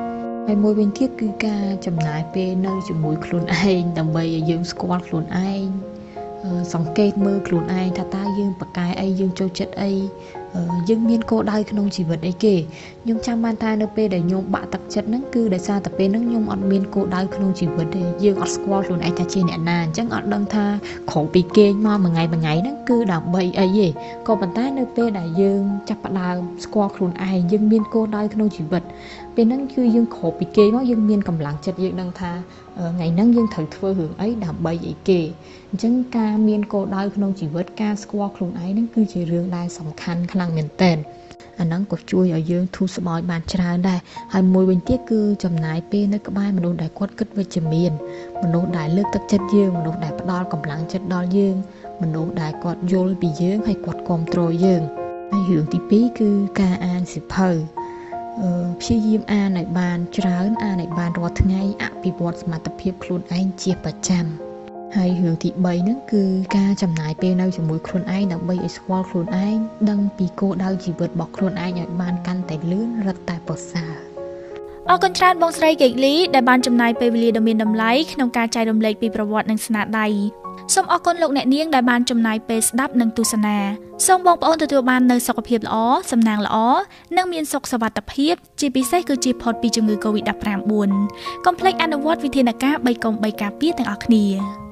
ហើយមួយវិញទៀតគឺការចំណាយពេលនៅជាមួយខ្លួនឯងដើម្បីឲ្យយើងស្គាល់ខ្លួនឯងសង្កេតមើលខ្លួនឯងថាតើយើងប្រកែអីយើងចូលចិត្តអីយើងមានគោលដៅក្នុងជីវិតអីគេខ្ញុំចាំបានថានៅពេលដែលខ្ញុំបាក់ទឹកចិត្តហ្នឹងគឺដោយសារតែពេលហ្នឹងខ្ញុំអត់មានគោលដៅក្នុងជីវិតទេយើងអត់ស្គាល់ខ្លួនឯងថាជាអ្នកណាអញ្ចឹងអត់ដឹងថាក្រោយពីគេងមកមួយថ្ងៃហ្នឹងគឺដើម្បីអីទេក៏ប៉ុន្តែនៅពេលដែលយើងចាប់ផ្ដើមស្គាល់ខ្លួនឯងយើងមានគោលដៅក្នុងជីវិតពេលហ្នឹងគឺយើងក្រោយពីគេមកយើងមានកម្លាំងចិត្តយើងដឹងថាថ្ងៃហ្នឹងយើងត្រូវធ្វើរឿងអីដើម្បីអីគេអញ្ចឹងការមានគោលដៅក្នុងជីវិតការស្គាល់ខ្លួនឯងហ្នឹងគឺជារឿងដែលសំខាន់ខ្លាំងមែនទែនអាហ្នឹងក៏ជួយឲ្យយើងធូរស្បើយបានច្រើនដែរហើយមួយវិញទៀតគឺចំណាយពេលនៅក្បែរមនុស្សដែលគាត់គិតវិជ្ជមានមនុស្សដែលលើកទឹកចិត្តយើងមនុស្សដែលផ្ដល់កម្លាំងចិត្តដល់យើងមនុស្សដែលគាត់យល់ពីយើងហើយគាត់គាំទ្រយើងហើយរឿងទី2គឺការអានសៀវភៅព្យាយាមអានឲ្យបានច្រើនអានឲ្យបានរាល់ថ្ងៃអភិវឌ្ឍសមត្ថភាពខ្លួនឯងជាប្រចាំហើយរឿងទី3ហ្នឹងគឺការចំណាយពេលនៅជាមួយខ្លួនឯងដើម្បីឲ្យស្គាល់ខ្លួនឯងដឹងពីគោលដៅជីវិតរបស់ខ្លួនឯងឲ្យបានកាន់តែលឿនរឹតតែប្រសើរអរគុណច្រើនបងស្រីកេកលីដែលបានចំណាយពេលវេលាដ៏មានតម្លៃក្នុងការចែករំលែកពីប្រវត្តិនិងស្នាដៃសូមអរគុណលោកអ្នកនាងដែលបានចំណាយពេលស្ដាប់និងទស្សនាសូមបងប្អូនទទួលបាននូវសុខភាពល្អសំណាងល្អនិងមានសុខសុវត្ថិភាពជាពិសេសគឺជៀសផុតពីជំងឺ Covid-19 កុំភ្លេចអនុវត្តវិធានការ3កុំ3ការពារទាំងអស់គ្នា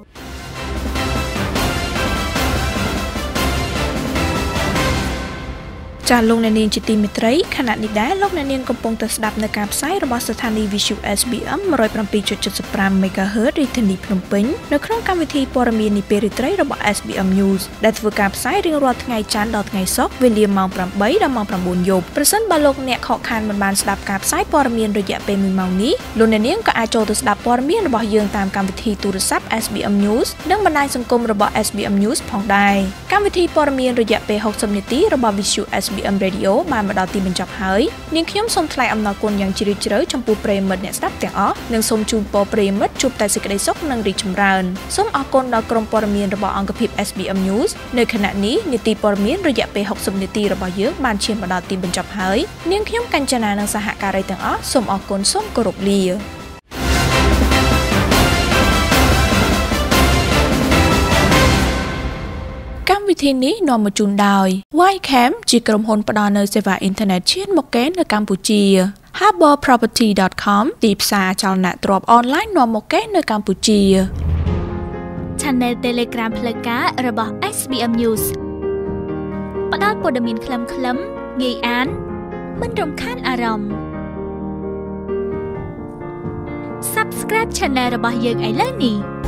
ចាលោកអ្នកនាងជាទីមេត្រីខណៈនេះដែរលោកអ្នកនាងកំពុងតែស្ដាប់នៅការផ្សាយរបស់ស្ថានីយ៍ Visu SBM 107.75 MHz រាជធានីភ្នំពេញនៅក្នុងកម្មវិធីព័ត៌មាននាពេលរាត្រីរបស់ SBM News ដែលធ្វើការផ្សាយរៀងរាល់ថ្ងៃច័ន្ទដល់ថ្ងៃសុក្រវេលាម៉ោង 8 ដល់ម៉ោង 9 យប់ប្រសិនបើលោកអ្នកខកខានមិនបានស្ដាប់ការផ្សាយព័ត៌មានរយៈពេល1ម៉ោងនេះលោកអ្នកនាងក៏អាចចូលទៅស្ដាប់ព័ត៌មានរបស់យើងតាមកម្មវិធីទូរស័ព្ទ SBM News និងបណ្ដាញសង្គមរបស់ SBM News ផងដែរកម្មវិធីព័ត៌មានរយៈពេល60នាទីរបស់ Visu SBM Radio បានមកដល់ទីបញ្ចប់ហើយនាងខ្ញុំសូមថ្លែងអំណរគុណយ៉ាងជ្រាលជ្រៅចំពោះប្រិយមិត្តអ្នកស្ដាប់ទាំងអស់និងសូមជូនពរប្រិយមិត្តជួបតែសេចក្តីសុខនិងរីកចម្រើនសូមអរគុណដល់ក្រុមព័ត៌មានរបស់អង្គភាព SBM News នៅខណៈនេះនីតិព័ត៌មានរយៈពេល60នាទីរបស់យើងបានឈានមកដល់ទីបញ្ចប់ហើយនាងខ្ញុំកញ្ចនានិងសហការីទាំងអស់សូមអរគុណសូមគោរពលាកម្មវិធីនេះនាំមកជូនដោយ Ycam ជាក្រុមហ៊ុនផ្ដល់នូវសេវាអ៊ីនធឺណិតឈានមុខគេនៅកម្ពុជា Haborproperty.com ទីផ្សារចលនាទ្រព្យអនឡាញនាំមុខគេនៅកម្ពុជា Channel Telegram ផ្លូវការរបស់ SBM News ផ្ដល់ព័ត៌មានខ្លឹមៗងាយអានមិនរំខានអារម្មណ៍ Subscribe Channel របស់យើងឥឡូវនេះ